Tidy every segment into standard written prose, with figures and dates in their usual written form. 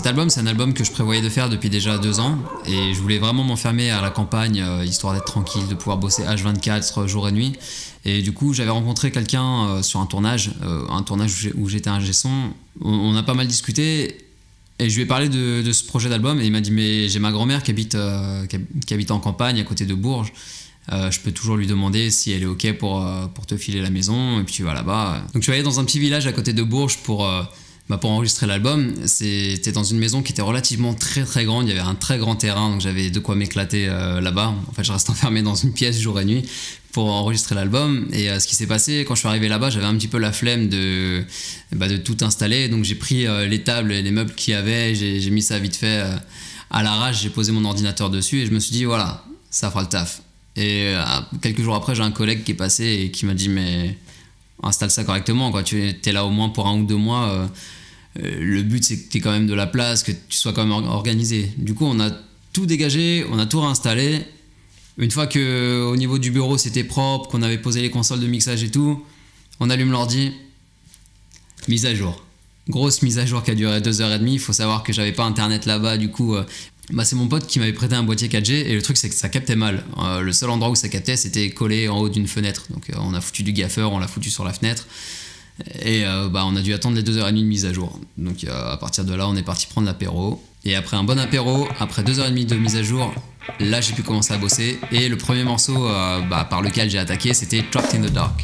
Cet album, c'est un album que je prévoyais de faire depuis déjà 2 ans et je voulais vraiment m'enfermer à la campagne histoire d'être tranquille, de pouvoir bosser H24 jour et nuit. Et du coup, j'avais rencontré quelqu'un sur un tournage où j'étais ingé son. On a pas mal discuté et je lui ai parlé de ce projet d'album et il m'a dit mais j'ai ma grand-mère qui habite en campagne à côté de Bourges. Je peux toujours lui demander si elle est ok pour te filer la maison et puis tu vas là-bas. Donc je suis allé dans un petit village à côté de Bourges pour enregistrer l'album. C'était dans une maison qui était relativement très très grande, il y avait un très grand terrain donc j'avais de quoi m'éclater là-bas. En fait je reste enfermé dans une pièce jour et nuit pour enregistrer l'album et ce qui s'est passé quand je suis arrivé là-bas, j'avais un petit peu la flemme de tout installer, donc j'ai pris les tables et les meubles qu'il y avait, j'ai mis ça vite fait à l'arrache, j'ai posé mon ordinateur dessus et je me suis dit voilà, ça fera le taf. Et quelques jours après, j'ai un collègue qui est passé et qui m'a dit mais installe ça correctement, quoi. Tu es là au moins pour 1 ou 2 mois. Le but c'est que tu aies quand même de la place, que tu sois quand même organisé. Du coup, on a tout dégagé, on a tout réinstallé. Une fois qu'au niveau du bureau c'était propre, qu'on avait posé les consoles de mixage et tout, on allume l'ordi, mise à jour. Grosse mise à jour qui a duré 2h30. Il faut savoir que j'avais pas internet là-bas, du coup c'est mon pote qui m'avait prêté un boîtier 4G et le truc c'est que ça captait mal. Le seul endroit où ça captait c'était collé en haut d'une fenêtre. Donc on a foutu du gaffeur, on l'a foutu sur la fenêtre et on a dû attendre les 2h30 de mise à jour. Donc à partir de là on est parti prendre l'apéro et après un bon apéro, après 2h30 de mise à jour, là j'ai pu commencer à bosser et le premier morceau par lequel j'ai attaqué c'était Trapped in the Dark.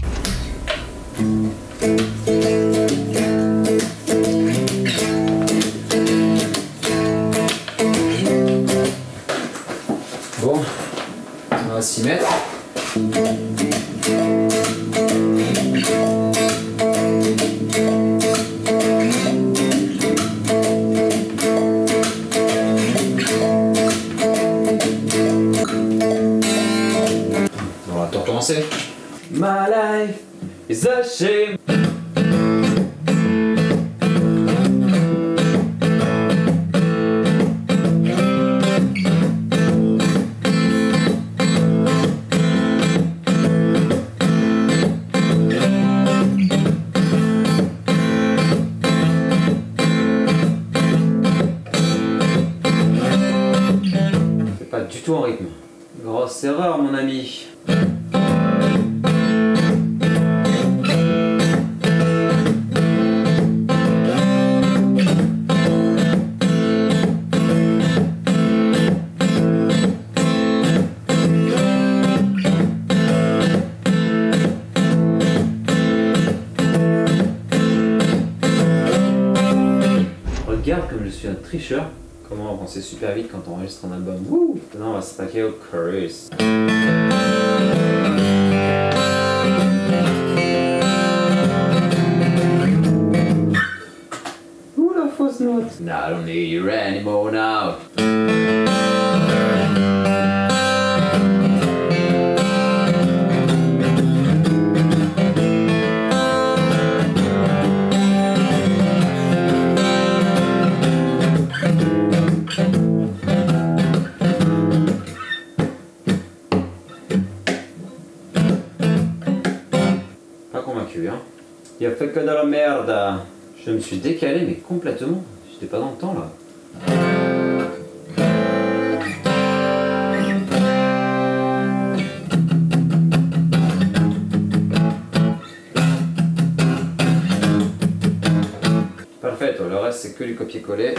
Bon, on va s'y mettre. On va tout recommencer. My life is a shame. Du tout en rythme. Grosse erreur mon ami. Regarde comme je suis un tricheur. Comment avancer super vite quand on enregistre un album. Wouh! Maintenant on va s'attaquer au chorus. Ouh la fausse note! No, I don't need you anymore now. Hein. Il a fait que de la merde. Je me suis décalé mais complètement. J'étais pas dans le temps là. Parfait, le reste c'est que du copier-coller.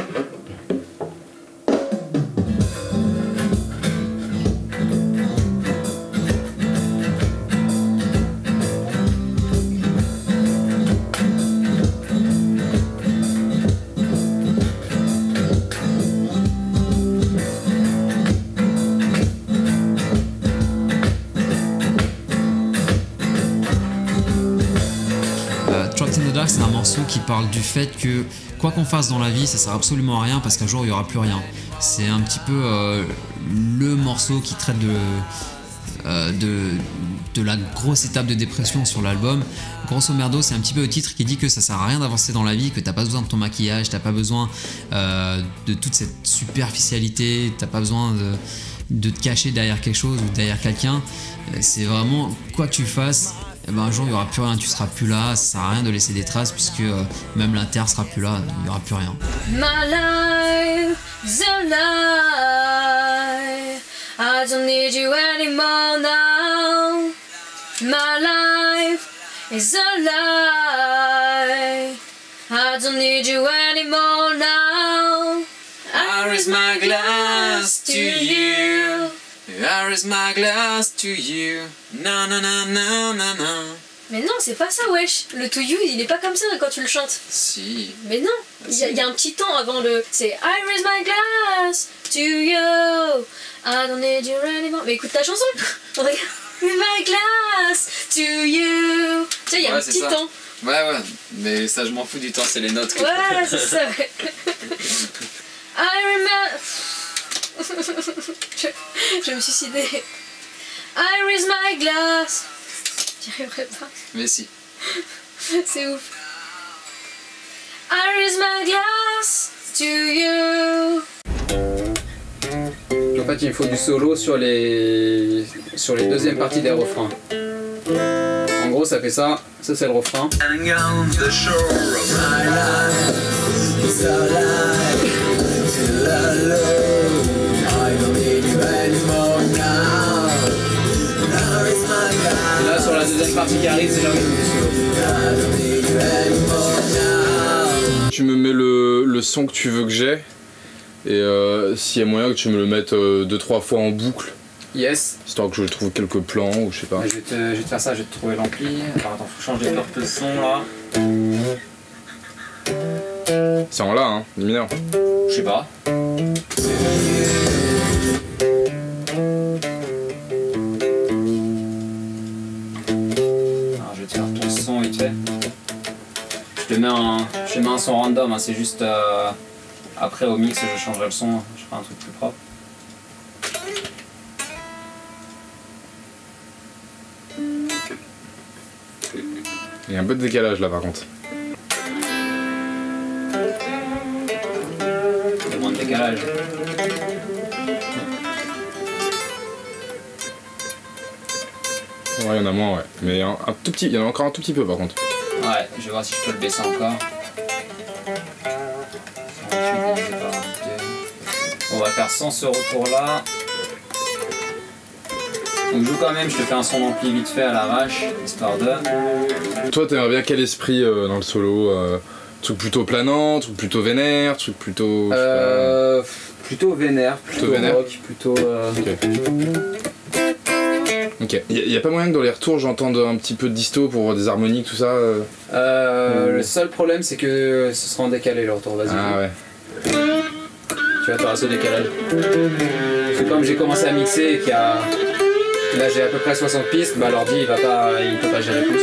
Trapped in the Dark, c'est un morceau qui parle du fait que quoi qu'on fasse dans la vie, ça sert absolument à rien parce qu'un jour il n'y aura plus rien. C'est un petit peu le morceau qui traite de la grosse étape de dépression sur l'album. Grosso merdo, c'est un petit peu le titre qui dit que ça sert à rien d'avancer dans la vie, que t'as pas besoin de ton maquillage, t'as pas besoin de toute cette superficialité, t'as pas besoin de te cacher derrière quelque chose ou derrière quelqu'un. C'est vraiment quoi que tu fasses, et ben un jour il n'y aura plus rien, tu seras plus là, ça sert à rien de laisser des traces puisque même l'inter sera plus là, il n'y aura plus rien. My life is a lie. I don't need you anymore now. My life is a lie. I don't need you anymore now. I raise my glass to you. I raise my glass to you. Na na na na na na. Mais non, c'est pas ça, wesh. Le to you, il est pas comme ça quand tu le chantes. Si. Mais non, il y a un petit temps avant le... C'est I raise my glass to you. I don't need you anymore. Mais écoute ta chanson. Regarde. My glass to you. Tu sais, il y a un petit temps. Ouais, mais ça je m'en fous du temps, c'est les notes que ouais, c'est ça, ouais. I remember... je vais me suicider. I raise my glass. J'y arriverai pas. Mais si. C'est ouf. I raise my glass to you. En fait, il faut du solo sur les deuxièmes parties des refrains. En gros, ça fait ça. Ça, c'est le refrain. Là, sur la deuxième partie qui arrive, c'est là où il faut du solo. Tu me mets le son que tu veux que j'ai. Et s'il y a moyen que tu me le mettes 2-3 fois en boucle. Yes. Histoire que je trouve quelques plans ou je sais pas. Je vais te faire ça, je vais te trouver l'ampli. Alors attends, faut changer de son là. C'est en là, hein, ni mineur. Je sais pas. Alors je vais te faire ton son vite fait. Je te mets un son random, hein, c'est juste après au mix je changerai le son, je ferai un truc plus propre. Il y a un peu de décalage là par contre. Il y a moins de décalage. Ouais, il y en a moins, ouais. Mais un tout petit, il y en a encore un tout petit peu par contre. Ouais, je vais voir si je peux le baisser encore. On va faire sans ce retour là. Donc joue quand même, je te fais un son d'ampli vite fait à l'arrache, histoire de... Toi t'aimerais bien quel esprit dans le solo truc plutôt planant, truc plutôt vénère, truc plutôt... Plutôt vénère, plutôt vénère. rock, plutôt... Ok. Y a pas moyen que dans les retours j'entende un petit peu de disto pour des harmoniques, tout ça Le seul problème c'est que ce sera en décalé le retour, vas-y. Ah ouais. Tu vois, t'auras ce décalage. Parce que comme j'ai commencé à mixer et qu'il y a... Là j'ai à peu près 60 pistes, bah l'ordi il peut pas gérer plus.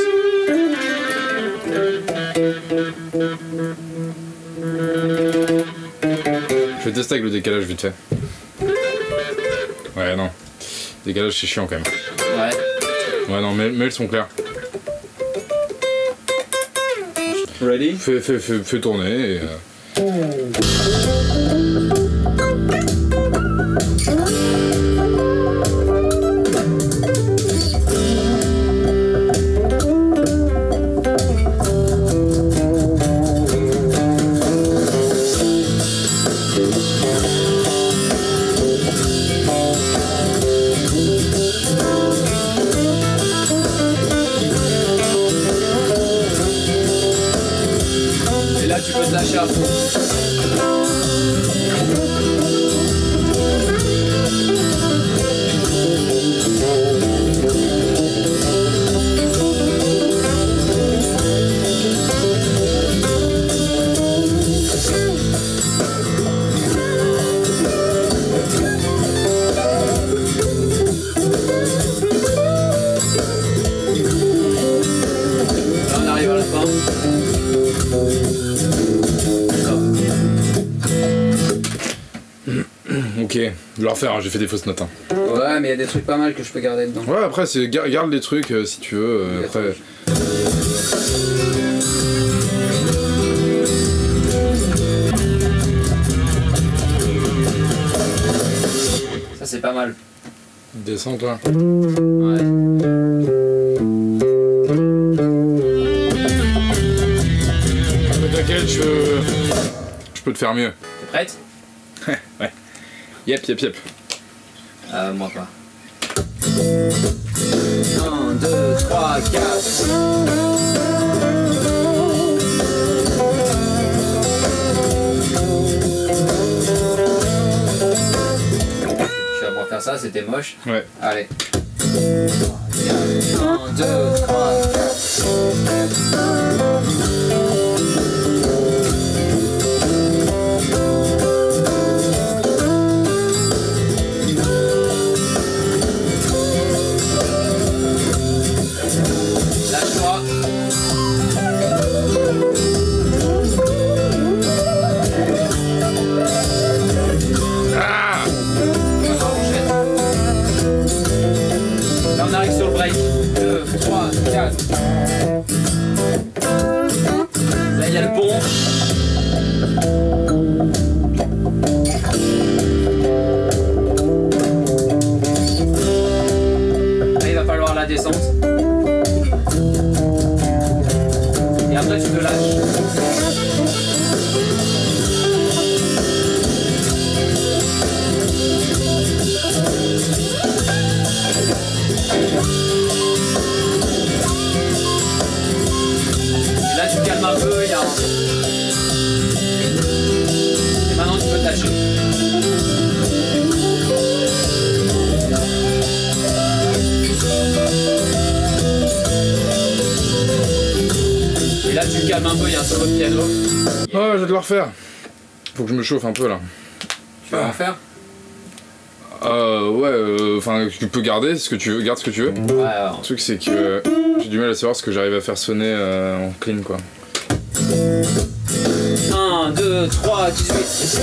Je vais tester avec le décalage vite fait. Ouais non. Décalage c'est chiant quand même. Ouais. Ouais non, mais le son clair. Ready? Fais tourner et... Tu peux te lâcher à fond. Là on arrive à la fin. Ok, je vais le refaire, hein, j'ai fait des fausses notes. Hein. Ouais, mais il y a des trucs pas mal que je peux garder dedans. Ouais, après, garde les trucs si tu veux. Après... Ça c'est pas mal. Descends toi. Ouais. peux te faire mieux. T'es prête? Ouais. Yep. Moi pas. 1, 2, 3, 4. Tu vas pouvoir faire ça, c'était moche. Ouais. Allez. 1, 2, 3, 4. Là il y a le pont. Là il va falloir la descente. Et après tu te lâches. Tu calmes un peu, il y a un... Et maintenant tu peux te lâcher. Et là tu calmes un peu, il y a un solo de piano. Oh, je vais te le refaire. Faut que je me chauffe un peu là. Tu vas en faire? Ouais, enfin, tu peux garder ce que tu veux, garde ce que tu veux. Ouais. Le truc, c'est que j'ai du mal à savoir ce que j'arrive à faire sonner en clean, quoi. 1, 2, 3, 18.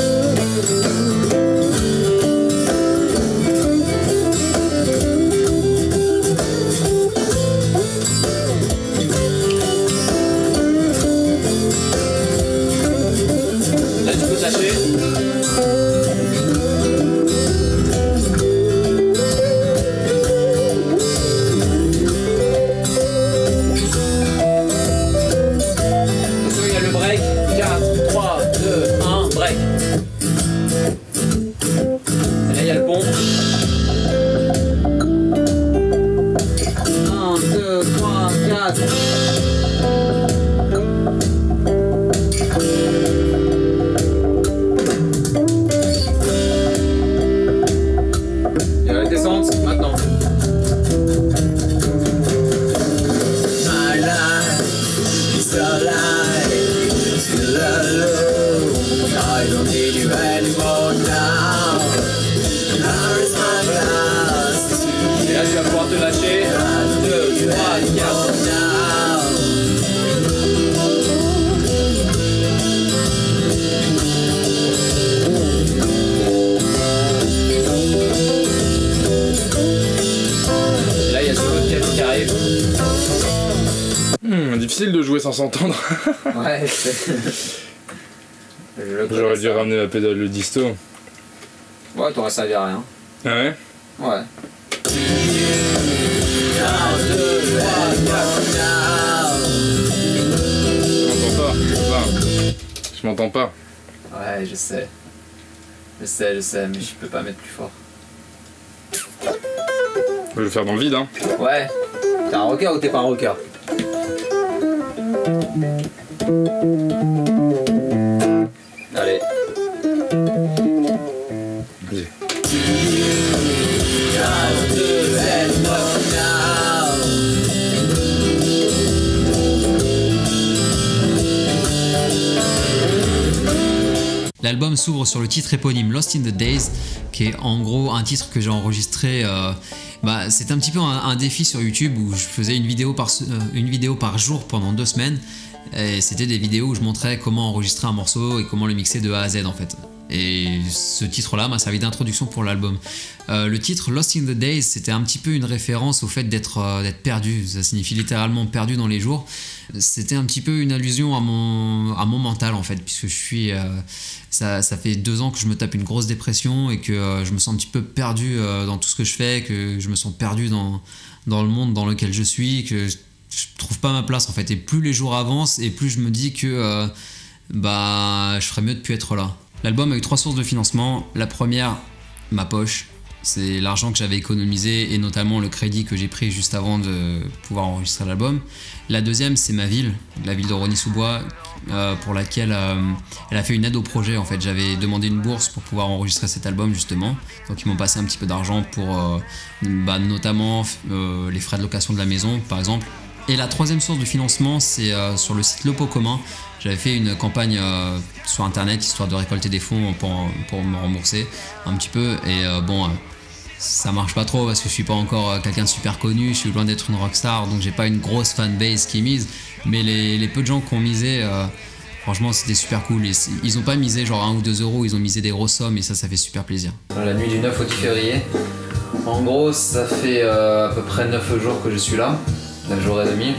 Là, tu peux te lâcher. Difficile de jouer sans s'entendre. Ouais, c'est... J'aurais dû ramener la pédale de disto. Ouais, t'aurais servi à rien. Ah ouais? Ouais. Je m'entends pas. Ouais, je sais. Je sais, mais je peux pas mettre plus fort. Je vais le faire dans le vide, hein. Ouais. T'es un rocker ou t'es pas un rocker? Allez. Vas-y. L'album s'ouvre sur le titre éponyme Lost in the Days, qui est en gros un titre que j'ai enregistré. C'est un petit peu un défi sur YouTube où je faisais une vidéo par jour pendant 2 semaines. Et c'était des vidéos où je montrais comment enregistrer un morceau et comment le mixer de A à Z en fait. Et ce titre-là m'a servi d'introduction pour l'album. Le titre Lost in the Days, c'était un petit peu une référence au fait d'être perdu. Ça signifie littéralement perdu dans les jours. C'était un petit peu une allusion à mon mental en fait, puisque je suis... ça fait 2 ans que je me tape une grosse dépression et que je me sens un petit peu perdu dans tout ce que je fais, que je me sens perdu dans le monde dans lequel je suis, que je trouve pas ma place en fait. Et plus les jours avancent et plus je me dis que bah je ferais mieux de plus être là. L'album a eu 3 sources de financement. La première, ma poche. C'est l'argent que j'avais économisé et notamment le crédit que j'ai pris juste avant de pouvoir enregistrer l'album. La deuxième, c'est ma ville, la ville de Rosny-sous-Bois, pour laquelle elle a fait une aide au projet. En fait, j'avais demandé une bourse pour pouvoir enregistrer cet album justement. Donc ils m'ont passé un petit peu d'argent pour notamment les frais de location de la maison par exemple. Et la troisième source de financement, c'est sur le site Le Pot Commun. J'avais fait une campagne sur internet histoire de récolter des fonds pour me rembourser un petit peu. Et ça marche pas trop parce que je suis pas encore quelqu'un de super connu, je suis loin d'être une rockstar, donc j'ai pas une grosse fanbase qui mise. Mais les peu de gens qui ont misé, franchement c'était super cool. Ils ont pas misé genre 1 ou 2 euros, ils ont misé des grosses sommes et ça fait super plaisir. La nuit du 9 au 10 février. En gros, ça fait à peu près 9 jours que je suis là, 9 jours et demi.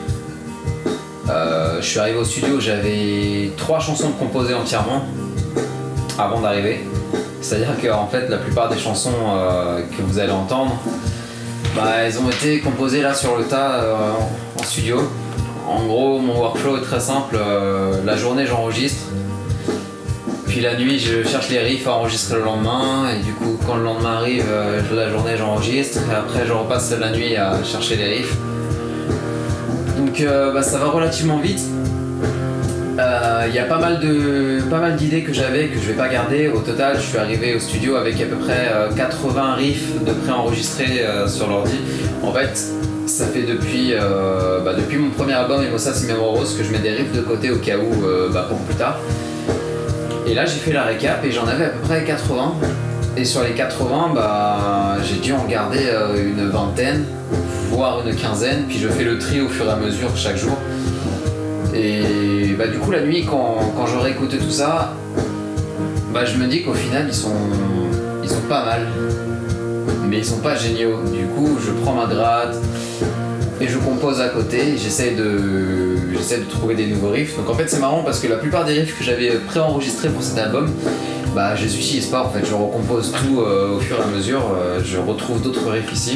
Je suis arrivé au studio, j'avais 3 chansons composées entièrement avant d'arriver. C'est-à-dire qu'en fait, la plupart des chansons que vous allez entendre, elles ont été composées là sur le tas en studio. En gros, mon workflow est très simple. La journée, j'enregistre. Puis la nuit, je cherche les riffs à enregistrer le lendemain. Et du coup, quand le lendemain arrive, la journée, j'enregistre. Et après, je repasse la nuit à chercher les riffs. Donc ça va relativement vite. Il y a pas mal d'idées que j'avais que je vais pas garder. Au total, je suis arrivé au studio avec à peu près 80 riffs de préenregistrés sur l'ordi. En fait, ça fait depuis mon premier album Emosa Cimemoros que je mets des riffs de côté au cas où pour plus tard. Et là, j'ai fait la récap et j'en avais à peu près 80. Et sur les 80, j'ai dû en garder une vingtaine, voire une quinzaine. Puis je fais le tri au fur et à mesure chaque jour. Et du coup la nuit quand je réécoute tout ça, je me dis qu'au final ils sont pas mal, mais ils sont pas géniaux. Du coup je prends ma gratte et je compose à côté, j'essaie de trouver des nouveaux riffs. Donc en fait c'est marrant parce que la plupart des riffs que j'avais préenregistrés pour cet album, je les utilise pas en fait, je recompose tout au fur et à mesure, je retrouve d'autres riffs ici.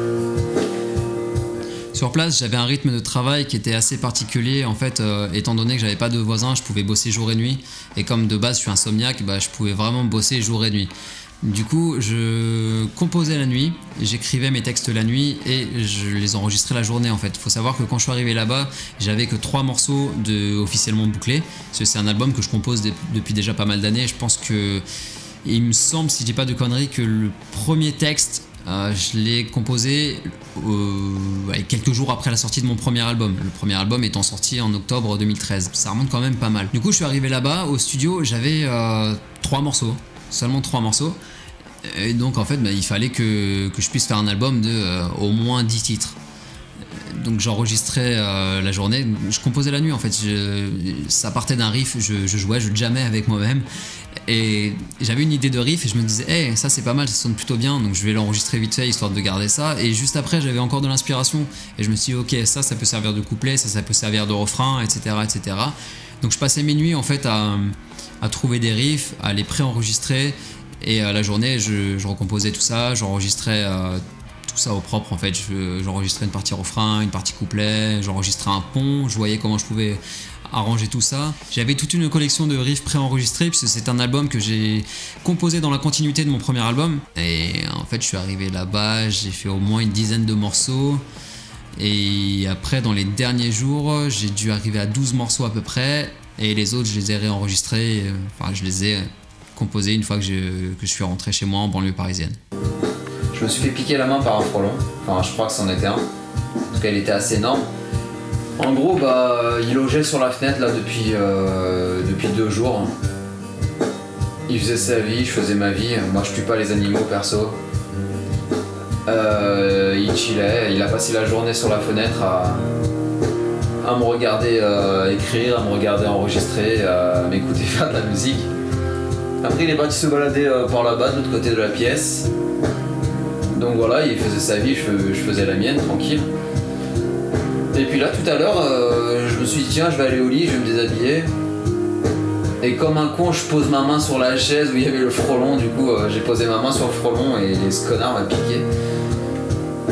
Sur place, j'avais un rythme de travail qui était assez particulier. En fait, étant donné que j'avais pas de voisins, je pouvais bosser jour et nuit. Et comme de base, je suis insomniaque, je pouvais vraiment bosser jour et nuit. Du coup, je composais la nuit, j'écrivais mes textes la nuit et je les enregistrais la journée en fait. Il faut savoir que quand je suis arrivé là-bas, j'avais que 3 morceaux officiellement bouclés. C'est un album que je compose depuis déjà pas mal d'années. Je pense que, il me semble, si je dis pas de conneries, que le premier texte, je l'ai composé quelques jours après la sortie de mon premier album. Le premier album étant sorti en octobre 2013. Ça remonte quand même pas mal. Du coup, je suis arrivé là-bas au studio, j'avais 3 morceaux, seulement 3 morceaux. Et donc en fait, il fallait que je puisse faire un album de au moins 10 titres. Donc j'enregistrais la journée, je composais la nuit en fait. Ça partait d'un riff, je jouais, je jammais avec moi-même. Et j'avais une idée de riff et je me disais hey, ça c'est pas mal, ça sonne plutôt bien, donc je vais l'enregistrer vite fait histoire de garder ça. Et juste après j'avais encore de l'inspiration et je me suis dit ok, ça peut servir de couplet, ça peut servir de refrain, etc. Donc je passais mes nuits en fait à trouver des riffs, à les préenregistrer. Et la journée je recomposais tout ça, j'enregistrais tout ça au propre en fait. J'enregistrais une partie refrain, une partie couplet, j'enregistrais un pont, je voyais comment je pouvais arranger tout ça. J'avais toute une collection de riffs préenregistrés puisque c'est un album que j'ai composé dans la continuité de mon premier album. Et en fait je suis arrivé là-bas, j'ai fait au moins une dizaine de morceaux. Et après dans les derniers jours j'ai dû arriver à 12 morceaux à peu près. Et les autres je les ai réenregistrés, je les ai composés une fois que je suis rentré chez moi en banlieue parisienne. Je me suis fait piquer la main par un frelon, je crois que c'en était un, en tout cas il était assez énorme. En gros, il logeait sur la fenêtre là depuis 2 jours. Il faisait sa vie, je faisais ma vie. Moi, je tue pas les animaux perso. Il chillait, il a passé la journée sur la fenêtre à me regarder écrire, à me regarder enregistrer, à m'écouter faire de la musique. Après, il est parti se balader par là-bas, de l'autre côté de la pièce. Donc voilà, il faisait sa vie, je faisais la mienne, tranquille. Et puis là, tout à l'heure, je me suis dit tiens, je vais aller au lit, je vais me déshabiller. Et comme un con, je pose ma main sur la chaise où il y avait le frelon. Du coup, j'ai posé ma main sur le frelon et ce connard m'a piqué.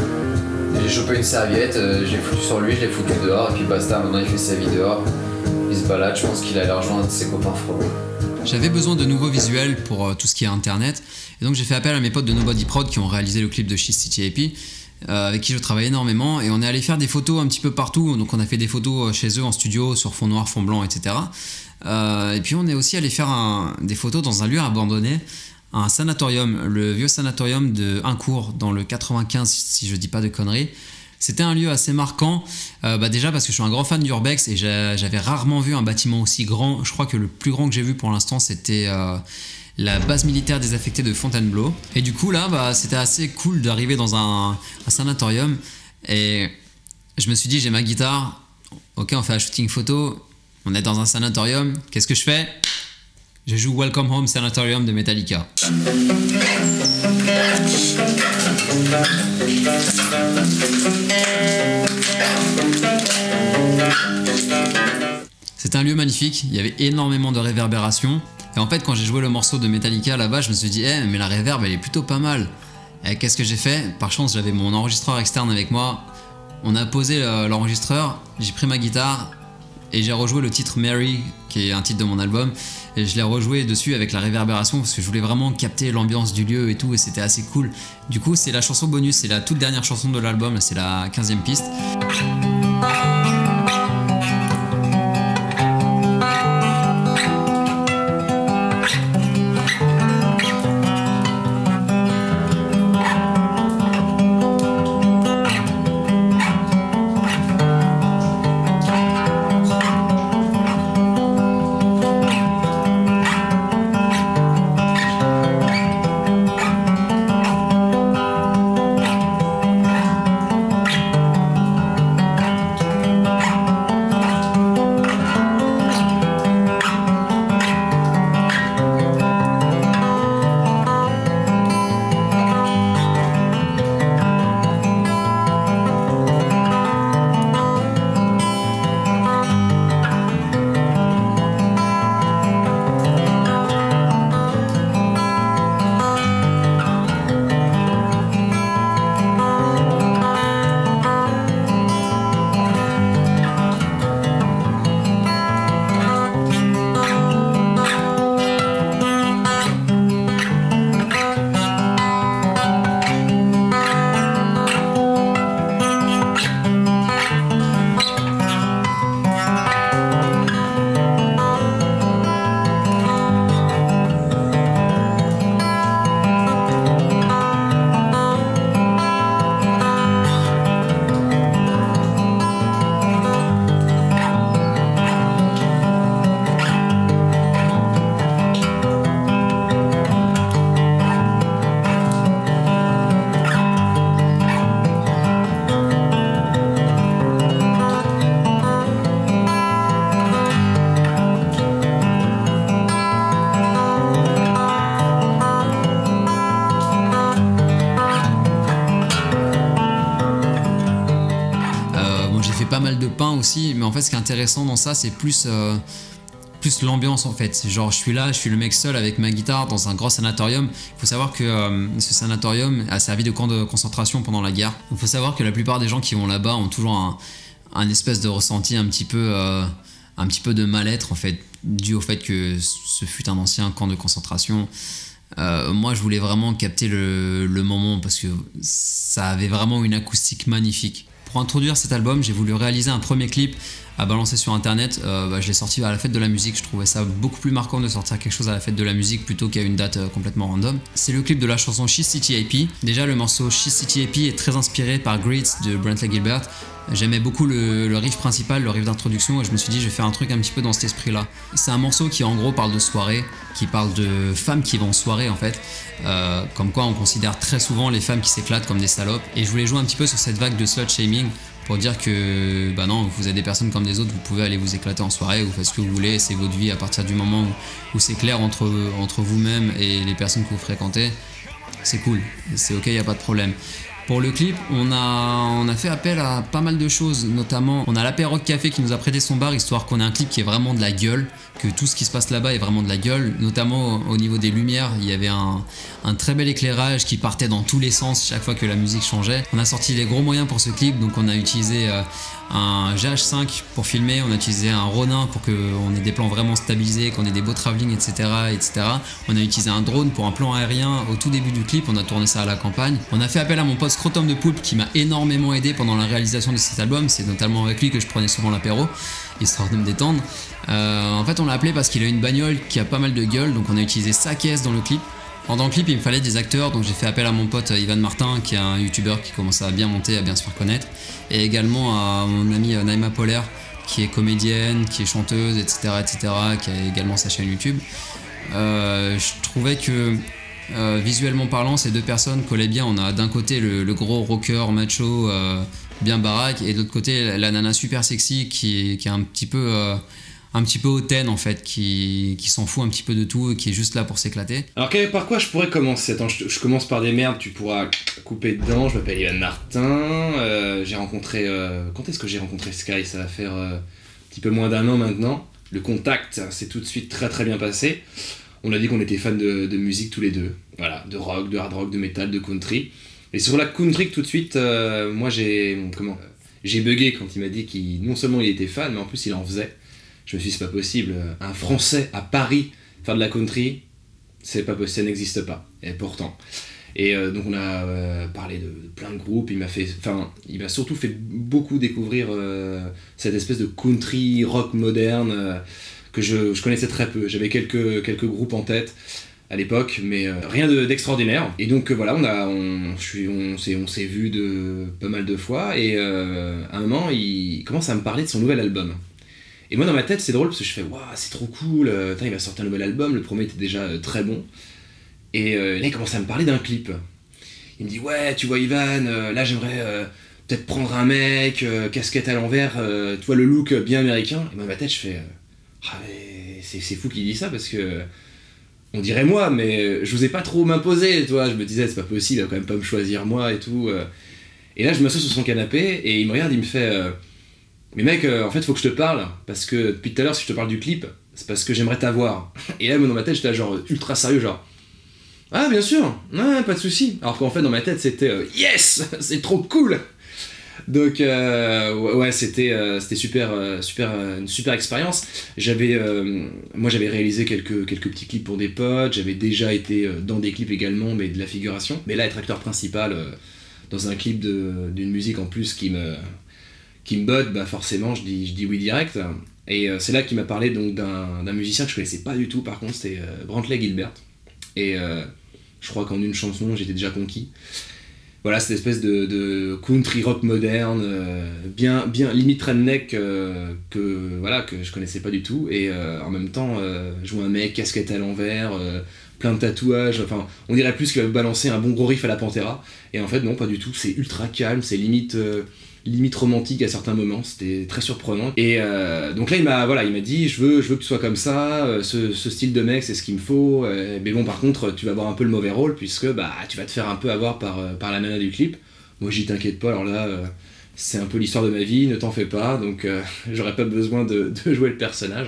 J'ai chopé une serviette, j'ai foutu sur lui, je l'ai foutu dehors et puis basta, maintenant il fait sa vie dehors. il se balade, je pense qu'il allait rejoindre ses copains Frollo. J'avais besoin de nouveaux visuels pour tout ce qui est internet, et donc j'ai fait appel à mes potes de Nobody Prod qui ont réalisé le clip de She City AP, avec qui je travaille énormément, et on est allé faire des photos un petit peu partout. Donc on a fait des photos chez eux en studio, sur fond noir, fond blanc, etc. Et puis on est aussi allé faire des photos dans un lieu abandonné, un sanatorium, le vieux sanatorium de Incourt, dans le 95, si je dis pas de conneries. C'était un lieu assez marquant, déjà parce que je suis un grand fan d'Urbex et j'avais rarement vu un bâtiment aussi grand. Je crois que le plus grand que j'ai vu pour l'instant, c'était la base militaire désaffectée de Fontainebleau. Et du coup là, c'était assez cool d'arriver dans un sanatorium, et je me suis dit, j'ai ma guitare, ok, on fait un shooting photo, on est dans un sanatorium, qu'est-ce que je fais? Je joue Welcome Home Sanatorium de Metallica. C'est un lieu magnifique, il y avait énormément de réverbération. Et en fait, quand j'ai joué le morceau de Metallica là-bas, je me suis dit, mais la réverb elle est plutôt pas mal. Et qu'est-ce que j'ai fait? Par chance, j'avais mon enregistreur externe avec moi. On a posé l'enregistreur, j'ai pris ma guitare et j'ai rejoué le titre Mary, qui est un titre de mon album, et je l'ai rejoué dessus avec la réverbération parce que je voulais vraiment capter l'ambiance du lieu et tout, et c'était assez cool. Du coup, c'est la chanson bonus, c'est la toute dernière chanson de l'album, c'est la 15e piste. Pas mal de pain aussi, mais en fait ce qui est intéressant dans ça, c'est plus l'ambiance en fait. Genre je suis là, je suis le mec seul avec ma guitare dans un grand sanatorium. Il faut savoir que ce sanatorium a servi de camp de concentration pendant la guerre. Il faut savoir que la plupart des gens qui vont là-bas ont toujours un espèce de ressenti un petit peu de mal-être en fait, dû au fait que ce fut un ancien camp de concentration. Moi je voulais vraiment capter le moment parce que ça avait vraiment une acoustique magnifique. Pour introduire cet album, j'ai voulu réaliser un premier clip à balancer sur internet. Je l'ai sorti à la fête de la musique. Je trouvais ça beaucoup plus marquant de sortir quelque chose à la fête de la musique plutôt qu'à une date complètement random. C'est le clip de la chanson She City AP. Déjà le morceau She City AP est très inspiré par Greets de Brantley Gilbert. J'aimais beaucoup le riff principal, le riff d'introduction, et je me suis dit je vais faire un truc un petit peu dans cet esprit là. C'est un morceau qui en gros parle de soirée, qui parle de femmes qui vont en soirée en fait, comme quoi on considère très souvent les femmes qui s'éclatent comme des salopes, et je voulais jouer un petit peu sur cette vague de slut shaming pour dire que bah non, vous êtes des personnes comme des autres, vous pouvez aller vous éclater en soirée, vous faites ce que vous voulez, c'est votre vie à partir du moment où c'est clair entre vous-même et les personnes que vous fréquentez, c'est cool, c'est ok, y a pas de problème. Pour le clip, on a fait appel à pas mal de choses, notamment on a l'AP Rock Café qui nous a prêté son bar histoire qu'on ait un clip qui est vraiment de la gueule, que tout ce qui se passe là-bas est vraiment de la gueule, notamment au niveau des lumières, il y avait un très bel éclairage qui partait dans tous les sens chaque fois que la musique changeait. On a sorti des gros moyens pour ce clip, donc on a utilisé un GH5 pour filmer, on a utilisé un Ronin pour qu'on ait des plans vraiment stabilisés, qu'on ait des beaux travelling, etc., etc. On a utilisé un drone pour un plan aérien au tout début du clip, on a tourné ça à la campagne. On a fait appel à mon pote Scrotum de Poulpe qui m'a énormément aidé pendant la réalisation de cet album, c'est notamment avec lui que je prenais souvent l'apéro, histoire de me détendre. En fait on l'a appelé parce qu'il a une bagnole qui a pas mal de gueule, donc on a utilisé sa caisse dans le clip. Pendant le clip, il me fallait des acteurs, donc j'ai fait appel à mon pote Ivan Martin, qui est un youtubeur qui commence à bien monter, à bien se faire connaître, et également à mon amie Naïma Polaire, qui est comédienne, qui est chanteuse, etc., etc., qui a également sa chaîne YouTube. Je trouvais que visuellement parlant, ces deux personnes collaient bien. On a d'un côté le gros rocker macho bien baraque, et de l'autre côté la nana super sexy qui est un petit peu hautaine en fait, qui s'en fout un petit peu de tout et qui est juste là pour s'éclater. Alors par quoi je pourrais commencer? Attends, je commence par des merdes, tu pourras couper dedans. Je m'appelle Ivan Martin, j'ai rencontré... quand est-ce que j'ai rencontré Sky? Ça va faire un petit peu moins d'un an maintenant. Le contact s'est tout de suite très très bien passé. On a dit qu'on était fans de musique tous les deux. Voilà, de rock, de hard rock, de metal, de country. Et sur la country tout de suite, moi j'ai bugué quand il m'a dit qu'il non seulement il était fan, mais en plus il en faisait. Je me suis dit, c'est pas possible, un Français à Paris faire de la country, c'est pas possible, ça n'existe pas. Et pourtant. Et donc on a parlé de plein de groupes, il m'a surtout fait beaucoup découvrir cette espèce de country rock moderne que je connaissais très peu. J'avais quelques groupes en tête à l'époque, mais rien d'extraordinaire. Et donc voilà, on s'est vu pas mal de fois, et à un moment, il commence à me parler de son nouvel album. Et moi dans ma tête c'est drôle parce que je fais waouh, c'est trop cool, il va sortir un nouvel album, le premier était déjà très bon. Et là il commence à me parler d'un clip. Il me dit ouais, tu vois Ivan, là j'aimerais peut-être prendre un mec, casquette à l'envers, tu vois le look bien américain. Et moi dans ma tête je fais c'est fou qu'il dit ça parce que on dirait moi, mais je n'osais pas trop m'imposer, tu vois. Je me disais c'est pas possible, il va quand même pas me choisir moi et tout. Et là je m'assois sur son canapé et il me regarde, il me fait mais mec, en fait, faut que je te parle, parce que depuis tout à l'heure, si je te parle du clip, c'est parce que j'aimerais t'avoir. Et là, dans ma tête, j'étais là, genre, ultra sérieux, genre, ah, bien sûr, non, pas de souci. Alors qu'en fait, dans ma tête, c'était, yes, c'est trop cool. Donc, ouais, c'était une super expérience. Moi, j'avais réalisé quelques petits clips pour des potes, j'avais déjà été dans des clips également, mais de la figuration. Mais là, être acteur principal dans un clip d'une musique en plus qui me botte, bah forcément je dis oui direct. Et c'est là qu'il m'a parlé donc d'un musicien que je connaissais pas du tout, par contre c'était Brantley Gilbert. Et je crois qu'en une chanson j'étais déjà conquis. Voilà, cette espèce de country rock moderne, bien limite redneck, que je connaissais pas du tout. Et en même temps, je vois un mec, casquette à l'envers, plein de tatouages, enfin on dirait plus qu'il va balancer un bon gros riff à la Pantera. Et en fait non, pas du tout, c'est ultra calme, c'est limite romantique à certains moments, c'était très surprenant. Et donc là il m'a dit je veux que tu sois comme ça, ce style de mec c'est ce qu'il me faut, mais bon par contre tu vas avoir un peu le mauvais rôle puisque bah tu vas te faire un peu avoir par la nana du clip. Moi j'y t'inquiète pas, alors là c'est un peu l'histoire de ma vie, ne t'en fais pas, donc j'aurais pas besoin de jouer le personnage.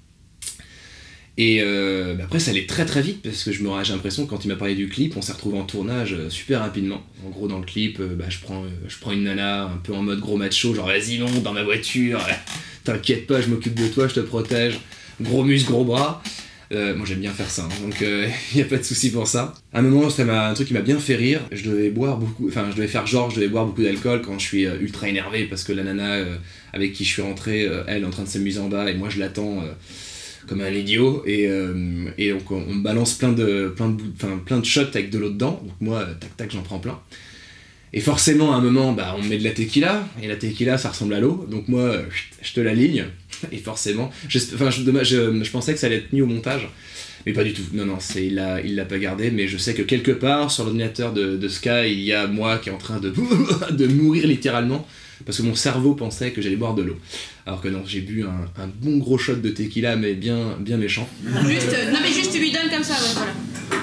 Et après ça allait très très vite parce que j'ai l'impression que quand il m'a parlé du clip, on s'est retrouvé en tournage super rapidement. En gros dans le clip, je prends une nana un peu en mode gros macho, genre vas-y monte dans ma voiture, t'inquiète pas, je m'occupe de toi, je te protège, gros muscle, gros bras. Moi j'aime bien faire ça, hein, donc y a pas de souci pour ça. À un moment un truc qui m'a bien fait rire, je devais boire beaucoup d'alcool quand je suis ultra énervé parce que la nana avec qui je suis rentré, elle est en train de s'amuser en bas et moi je l'attends comme un idiot, et donc on me balance plein de shots avec de l'eau dedans, donc moi tac j'en prends plein. Et forcément à un moment on me met de la tequila, et la tequila ça ressemble à l'eau, donc moi je te la ligne, et forcément je pensais que ça allait être mis au montage, mais pas du tout, non il l'a pas gardé, mais je sais que quelque part sur l'ordinateur de Sky il y a moi qui est en train de mourir littéralement parce que mon cerveau pensait que j'allais boire de l'eau. Alors que non, j'ai bu un bon gros shot de tequila, mais bien méchant. Juste tu lui donnes comme ça, ouais, voilà.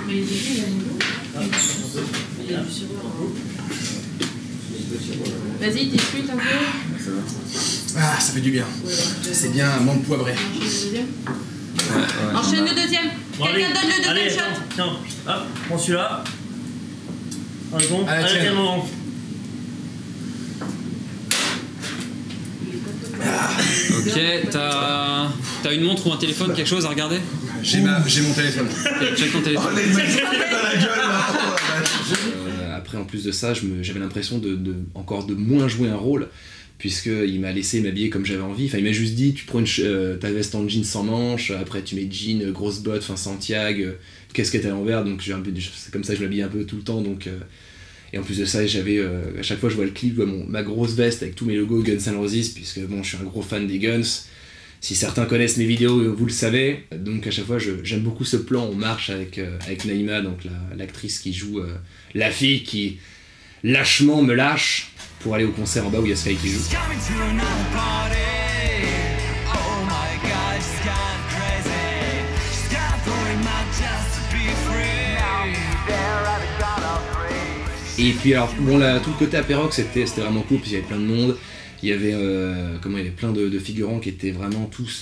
Vas-y, t'expliques un peu. Ah, ça fait du bien. C'est bien un menthe poivré. Enchaîne le deuxième. Quelqu'un donne le deuxième shot. Tiens, hop, prends celui-là. Un bon, allez, tiens, moment. Ok, t'as une montre ou un téléphone, quelque chose à regarder? J'ai mon téléphone. Ok, check ton téléphone. Oh, il m'a dit dans la gueule là. Après, en plus de ça, j'avais l'impression encore de moins jouer un rôle, puisqu'il m'a laissé m'habiller comme j'avais envie. Enfin, il m'a juste dit, tu prends ta veste en jean sans manches, après tu mets jean, grosse botte, fin Santiago, casquette à l'envers, donc c'est comme ça que je m'habille un peu tout le temps. Donc, et en plus de ça, j'avais à chaque fois je vois le clip, je vois ma grosse veste avec tous mes logos Guns N' Roses, puisque bon, je suis un gros fan des Guns. Si certains connaissent mes vidéos, vous le savez. Donc à chaque fois, j'aime beaucoup ce plan. On marche avec Naïma, donc l'actrice qui joue la fille qui lâchement me lâche pour aller au concert en bas où il y a Sky qui joue. Et puis alors, bon, tout le côté apéroc, c'était vraiment cool, puis il y avait plein de monde. Il y avait, il y avait plein de figurants qui étaient vraiment tous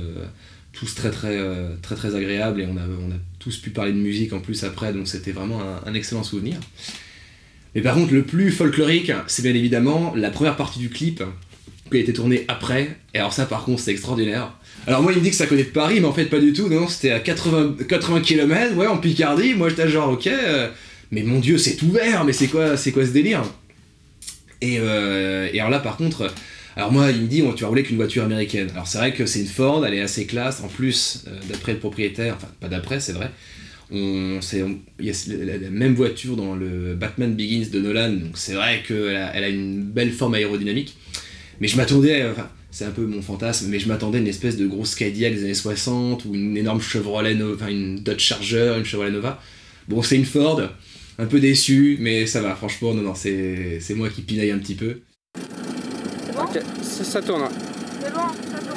très agréables, et on a tous pu parler de musique en plus après, donc c'était vraiment un excellent souvenir. Mais par contre, le plus folklorique, c'est bien évidemment la première partie du clip qui a été tournée après, et alors ça par contre c'est extraordinaire. Alors moi il me dit que ça connaît de Paris, mais en fait pas du tout, non, c'était à 80 km, ouais, en Picardie. Moi j'étais genre ok, mais mon dieu c'est ouvert, mais c'est quoi ce délire? Et alors là par contre, alors moi il me dit tu vas rouler qu'une voiture américaine. Alors c'est vrai que c'est une Ford, elle est assez classe, en plus d'après le propriétaire, enfin pas d'après c'est vrai, il y a la même voiture dans le Batman Begins de Nolan, donc c'est vrai qu'elle a une belle forme aérodynamique, mais je m'attendais, enfin c'est un peu mon fantasme, mais je m'attendais à une espèce de grosse Cadillac des années 60 ou une énorme Chevrolet Nova, enfin une Dodge Charger, une Chevrolet Nova. Bon c'est une Ford, un peu déçu, mais ça va, franchement, non, c'est moi qui pinaille un petit peu. C'est bon? Ok, ça tourne. C'est bon, ça tourne.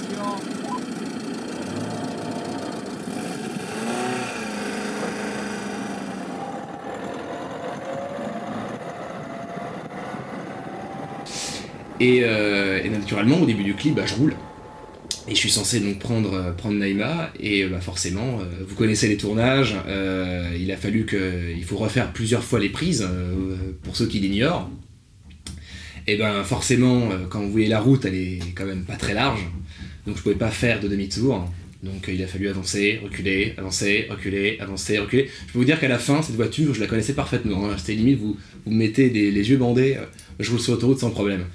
Et naturellement, au début du clip, je roule. Et je suis censé donc prendre Naïma, et forcément, vous connaissez les tournages, il faut refaire plusieurs fois les prises, pour ceux qui l'ignorent. Et forcément, quand vous voyez la route, elle est quand même pas très large, donc je pouvais pas faire de demi-tour. Donc il a fallu avancer, reculer, avancer, reculer, avancer, reculer. Je peux vous dire qu'à la fin, cette voiture, je la connaissais parfaitement, hein. C'était limite, vous me mettez les yeux bandés, je roule sur l'autoroute sans problème.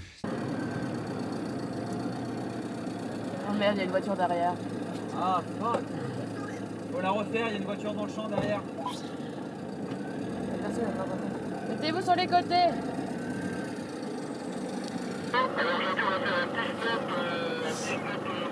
Oh merde, il y a une voiture derrière. Ah, fuck. Faut la refaire, il y a une voiture dans le champ derrière. Mettez-vous sur les côtés. Alors aujourd'hui on va faire un petit stop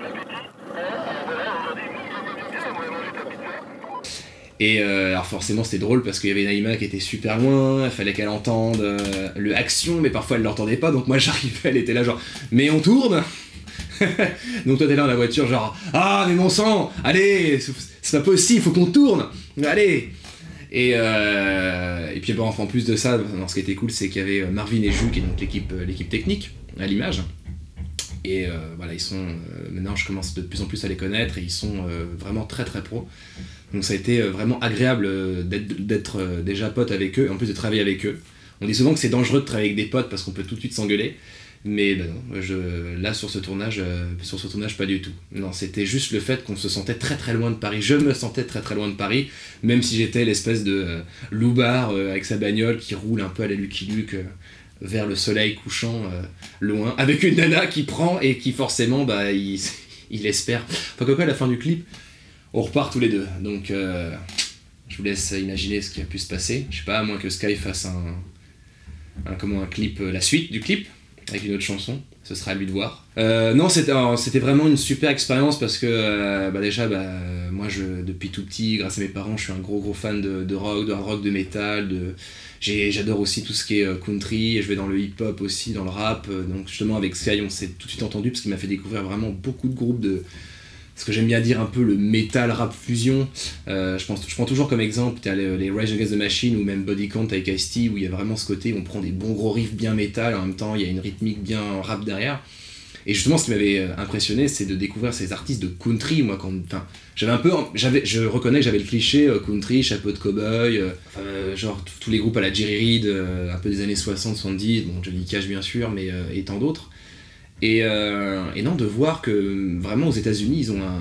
voilà, aujourd'hui on va manger ta pizza. Et alors forcément c'était drôle parce qu'il y avait Naïma qui était super loin, il fallait qu'elle entende le action, mais parfois elle l'entendait pas, donc moi j'arrivais, elle était là genre mais on tourne. Donc toi t'es là dans la voiture genre ah mais mon sang, allez, c'est pas possible, faut qu'on tourne, allez. Et puis bon, enfin, en plus de ça, ce qui était cool c'est qu'il y avait Marvin et Jules qui est donc l'équipe technique à l'image. Et voilà, ils sont maintenant je commence de plus en plus à les connaître et ils sont vraiment très très pros. Donc ça a été vraiment agréable d'être déjà pote avec eux, en plus de travailler avec eux. On dit souvent que c'est dangereux de travailler avec des potes parce qu'on peut tout de suite s'engueuler. Mais non, là sur ce tournage pas du tout. Non, c'était juste le fait qu'on se sentait très très loin de Paris. Je me sentais très très loin de Paris, même si j'étais l'espèce de loupard avec sa bagnole qui roule un peu à la Lucky Luke vers le soleil couchant loin, avec une nana qui prend et qui forcément il espère. Enfin quoi à la fin du clip, on repart tous les deux. Donc je vous laisse imaginer ce qui a pu se passer. Je sais pas, à moins que Sky fasse un clip, la suite du clip avec une autre chanson, ce sera à lui de voir. Non, c'était vraiment une super expérience parce que déjà, moi depuis tout petit, grâce à mes parents, je suis un gros fan de rock, de hard rock, de métal, j'adore aussi tout ce qui est country, et je vais dans le hip-hop aussi, dans le rap, donc justement avec Sky on s'est tout de suite entendu parce qu'il m'a fait découvrir vraiment beaucoup de groupes de ce que j'aime bien dire un peu le metal rap fusion. Je prends toujours comme exemple les Rage Against the Machine ou même Body Count avec Ice-T, où il y a vraiment ce côté où on prend des bons gros riffs bien métal, en même temps il y a une rythmique bien rap derrière. Et justement ce qui m'avait impressionné c'est de découvrir ces artistes de country. Moi je reconnais que j'avais le cliché country, chapeau de cow-boy, genre tous les groupes à la Jerry Reed, un peu des années 60-70, bon Johnny Cash bien sûr, mais et tant d'autres. Et non, de voir que vraiment aux États-Unis, ils ont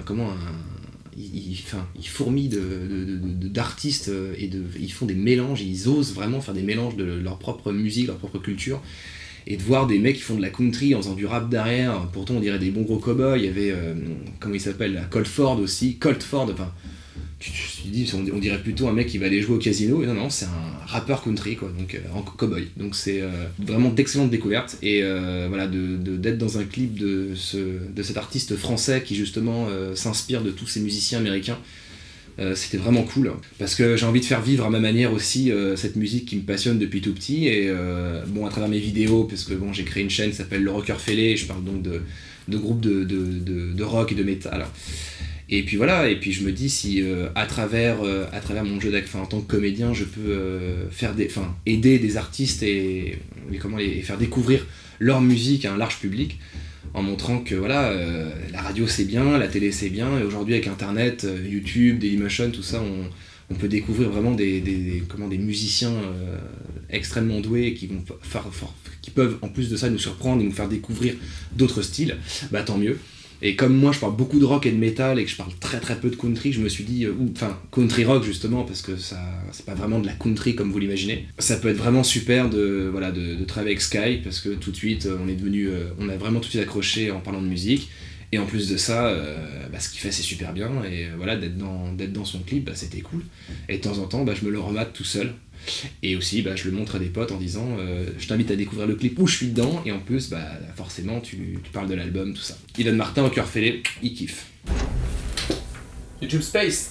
ils fourmillent d'artistes et ils font des mélanges, ils osent vraiment faire des mélanges de leur propre musique, leur propre culture. Et de voir des mecs qui font de la country en faisant du rap derrière, pourtant on dirait des bons gros cowboys. Il y avait, comment il s'appelle, Colt Ford aussi, enfin, tu te dis, on dirait plutôt un mec qui va aller jouer au casino, et non, c'est un rappeur country, quoi, donc en cowboy. Donc c'est vraiment d'excellentes découvertes, et voilà, d'être dans un clip de cet artiste français qui justement s'inspire de tous ces musiciens américains. C'était vraiment cool, parce que j'ai envie de faire vivre à ma manière aussi cette musique qui me passionne depuis tout petit, et bon, à travers mes vidéos, parce que bon, j'ai créé une chaîne qui s'appelle Le Rocker Fêlé, et je parle donc de groupes de rock et de métal. Et puis voilà, et puis je me dis si à travers mon jeu d'acteur, en tant que comédien, je peux aider des artistes et faire découvrir leur musique à un large public, en montrant que voilà, la radio c'est bien, la télé c'est bien, et aujourd'hui avec internet, YouTube, Dailymotion, tout ça, on peut découvrir vraiment des musiciens extrêmement doués qui peuvent en plus de ça nous surprendre et nous faire découvrir d'autres styles, bah tant mieux. Et comme moi je parle beaucoup de rock et de métal et que je parle très très peu de country, je me suis dit, country rock justement, parce que ça c'est pas vraiment de la country comme vous l'imaginez. Ça peut être vraiment super de travailler avec Sky, parce que tout de suite on a vraiment tout de suite accroché en parlant de musique. Et en plus de ça, ce qu'il fait c'est super bien, et voilà, d'être dans son clip, c'était cool. Et de temps en temps, je me le remate tout seul. Et aussi, je le montre à des potes en disant je t'invite à découvrir le clip où je suis dedans, et en plus, forcément, tu parles de l'album, tout ça. Ivan Martin, au cœur fêlé, il kiffe. YouTube Space.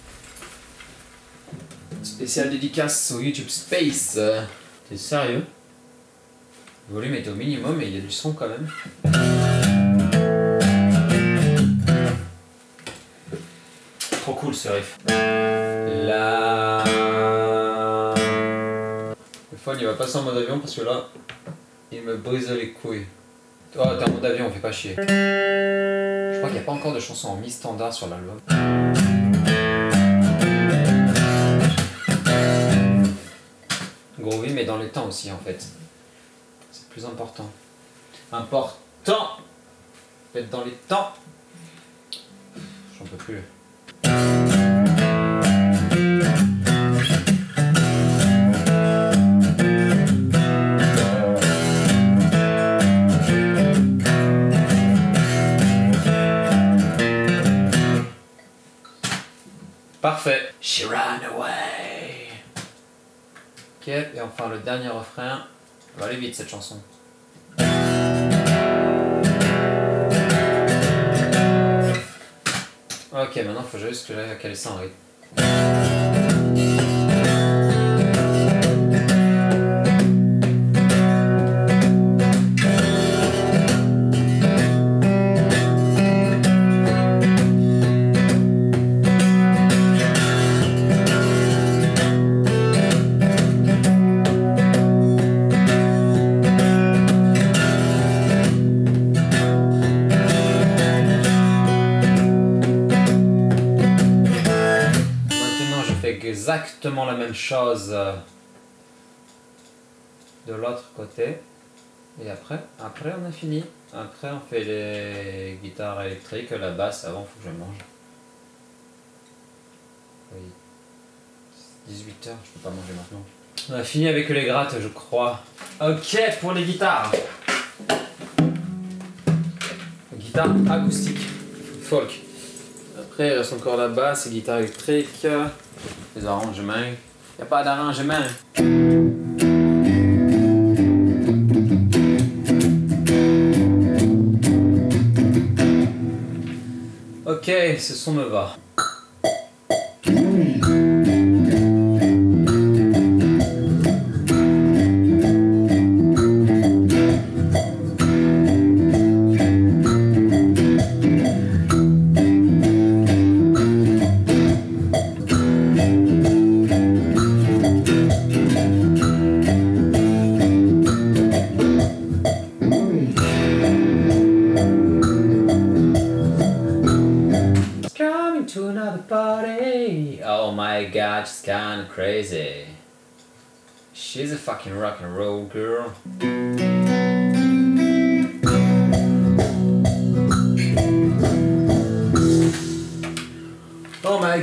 Spécial dédicace au YouTube Space. T'es sérieux? Le volume est au minimum et il y a du son quand même. Trop cool ce riff. Là. Des fois il va passer en mode avion parce que là il me brise les couilles. Oh t'es en mode avion, fais pas chier. Je crois qu'il n'y a pas encore de chanson en mi standard sur l'album. Groovy mais dans les temps aussi en fait. C'est plus important. Important d'être dans les temps. J'en peux plus. Parfait. She ran away. Ok, et enfin le dernier refrain. On va aller vite cette chanson. Ok, maintenant il faut juste que j'aille à caler ça en rythme. Exactement la même chose de l'autre côté, et après on a fini. Après on fait les guitares électriques, la basse. Avant faut que je mange. Oui, 18 h, je peux pas manger maintenant. On a fini avec les grattes je crois. Ok, pour les guitares. Guitare acoustique, folk. Après il reste encore la basse et guitare électrique. Les arrangements. Y a pas d'arrangement. Ok, ce son me va. To another party. Oh my god, she's kinda crazy. She's a fucking rock and roll girl.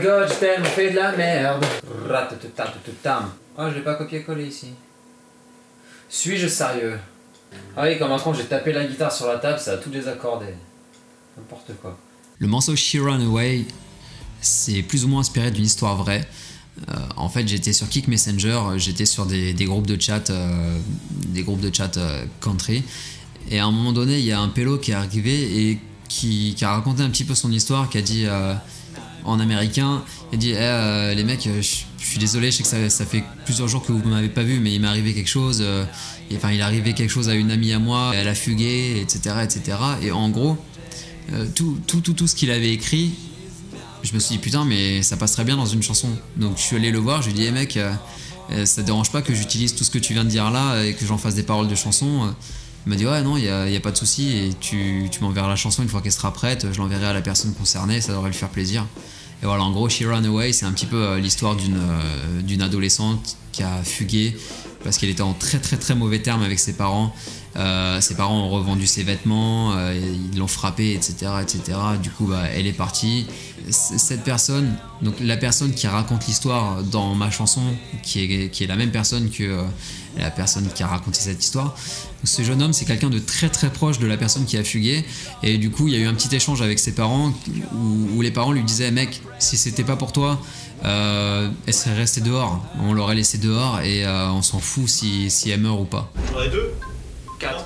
my god, je t'aime, on fait de la merde. Oh, je l'ai pas copié-collé ici. Suis-je sérieux? Ah oui, comme un con, j'ai tapé la guitare sur la table, ça a tout désaccordé. N'importe quoi. Le morceau She Run Away, c'est plus ou moins inspiré d'une histoire vraie. En fait, j'étais sur Kik Messenger, j'étais sur des groupes de chat, country. Et à un moment donné, il y a un pélo qui est arrivé et qui a raconté un petit peu son histoire, qui a dit en américain, il a dit les mecs, je suis désolé, je sais que ça fait plusieurs jours que vous ne m'avez pas vu, mais il m'est arrivé quelque chose. Il est arrivé quelque chose à une amie à moi, elle a fugué, etc., etc. Et en gros, tout ce qu'il avait écrit, je me suis dit putain, mais ça passerait bien dans une chanson. Donc je suis allé le voir, je lui ai dit hey mec, ça te dérange pas que j'utilise tout ce que tu viens de dire là et que j'en fasse des paroles de chansons? Il m'a dit ouais non, il y a pas de souci, et tu m'enverras la chanson une fois qu'elle sera prête, je l'enverrai à la personne concernée, ça devrait lui faire plaisir. Et voilà, en gros, She Ran Away, c'est un petit peu l'histoire d'une adolescente qui a fugué parce qu'elle était en très très très mauvais termes avec ses parents. Ses parents ont revendu ses vêtements, ils l'ont frappée, etc., etc. Du coup, elle est partie. Cette personne, donc la personne qui raconte l'histoire dans ma chanson, qui est la même personne que la personne qui a raconté cette histoire. Ce jeune homme, c'est quelqu'un de très très proche de la personne qui a fugué, et du coup, il y a eu un petit échange avec ses parents où les parents lui disaient mec, si c'était pas pour toi, elle serait restée dehors, on l'aurait laissée dehors, et on s'en fout si elle meurt ou pas. J'en ai 2 4.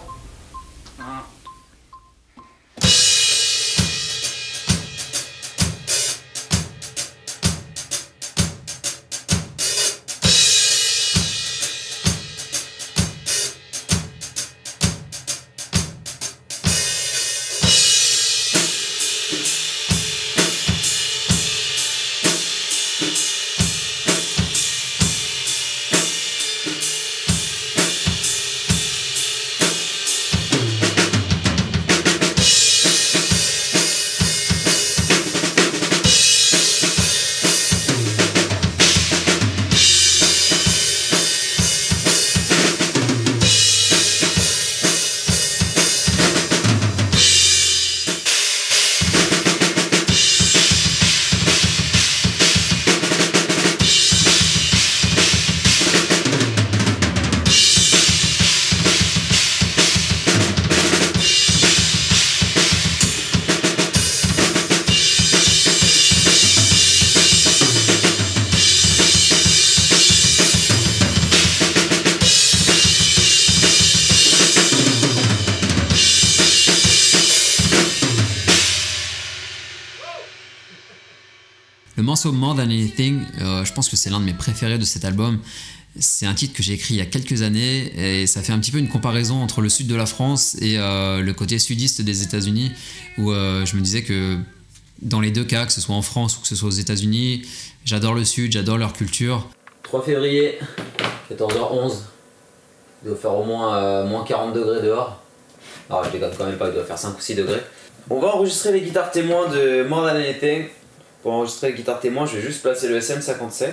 Le morceau More Than Anything, je pense que c'est l'un de mes préférés de cet album. C'est un titre que j'ai écrit il y a quelques années et ça fait un petit peu une comparaison entre le sud de la France et le côté sudiste des États-Unis, où je me disais que dans les deux cas, que ce soit en France ou que ce soit aux États-Unis, j'adore le sud, j'adore leur culture. 3 février, 14h11. Il doit faire au moins moins 40 degrés dehors. Alors je déconne quand même pas, il doit faire 5 ou 6 degrés. On va enregistrer les guitares témoins de More Than Anything. Pour enregistrer les guitares témoins, je vais juste placer le SM57.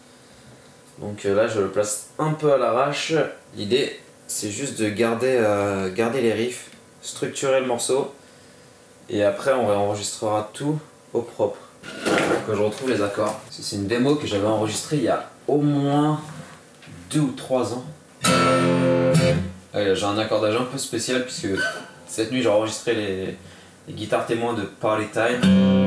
Donc là, je le place un peu à l'arrache. L'idée, c'est juste de garder les riffs, structurer le morceau. Et après, on réenregistrera tout au propre. Que je retrouve les accords. C'est une démo que j'avais enregistrée il y a au moins 2 ou 3 ans. J'ai un accordage un peu spécial puisque cette nuit j'ai enregistré les guitares témoins de Party Time.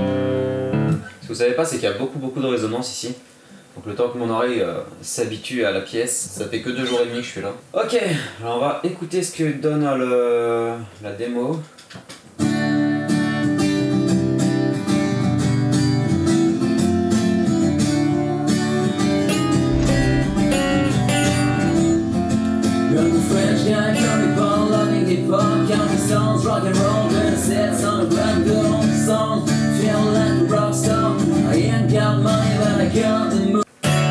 Ce que vous savez pas, c'est qu'il y a beaucoup de résonance ici. Donc le temps que mon oreille s'habitue à la pièce, ça fait que 2 jours et demi que je suis là. Ok, alors on va écouter ce que donne la démo. Rock and roll, gonna set some grand girl song. Feel like a rock star. I ain't got money, but I got the mood.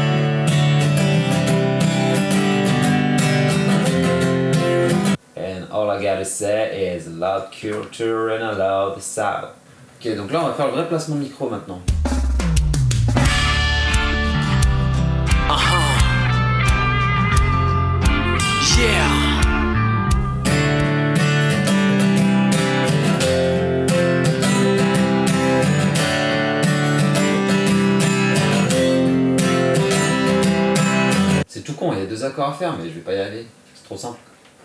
And all I gotta say is loud culture and I love the South. Ok, donc là on va faire le vrai placement de micro maintenant. Yeah. encore à faire, mais je vais pas y aller. C'est trop simple.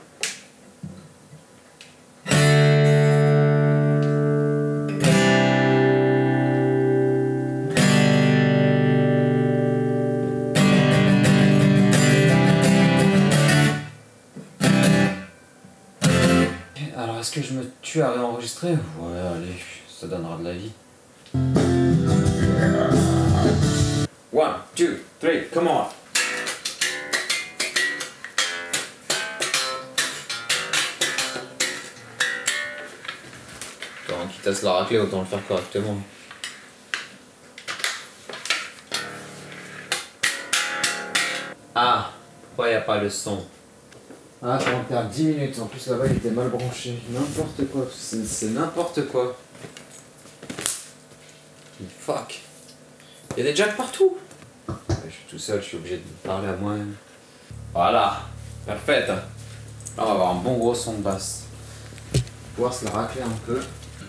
Alors, est-ce que je me tue à réenregistrer? Ouais, allez, ça donnera de la vie. 1, 2, 3, come on! Attends, quitte à se la racler, autant le faire correctement. Ah, pourquoi y a pas le son? Ah, ça va me perdre 10 minutes. En plus, là-bas, il était mal branché. N'importe quoi. C'est n'importe quoi. Fuck. Il y a des jacks partout. Je suis tout seul, je suis obligé de parler à moi-même. Voilà. Parfait. Là, on va avoir un bon gros son de basse. Pouvoir se la racler un peu.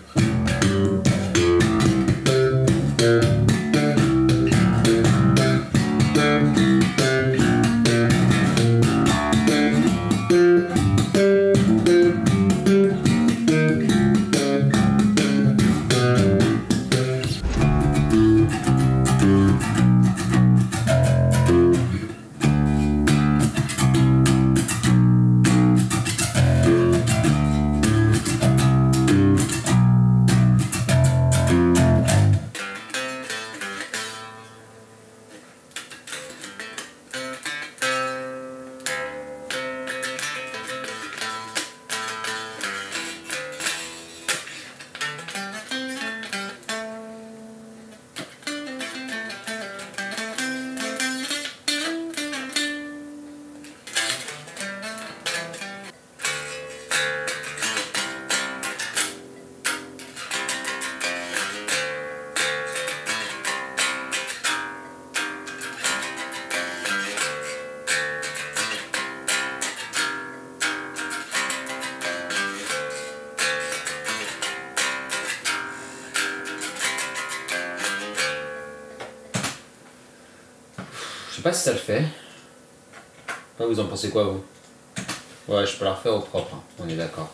Je sais pas si ça le fait. Vous en pensez quoi, vous? Ouais, je peux la refaire au propre, hein. On est d'accord.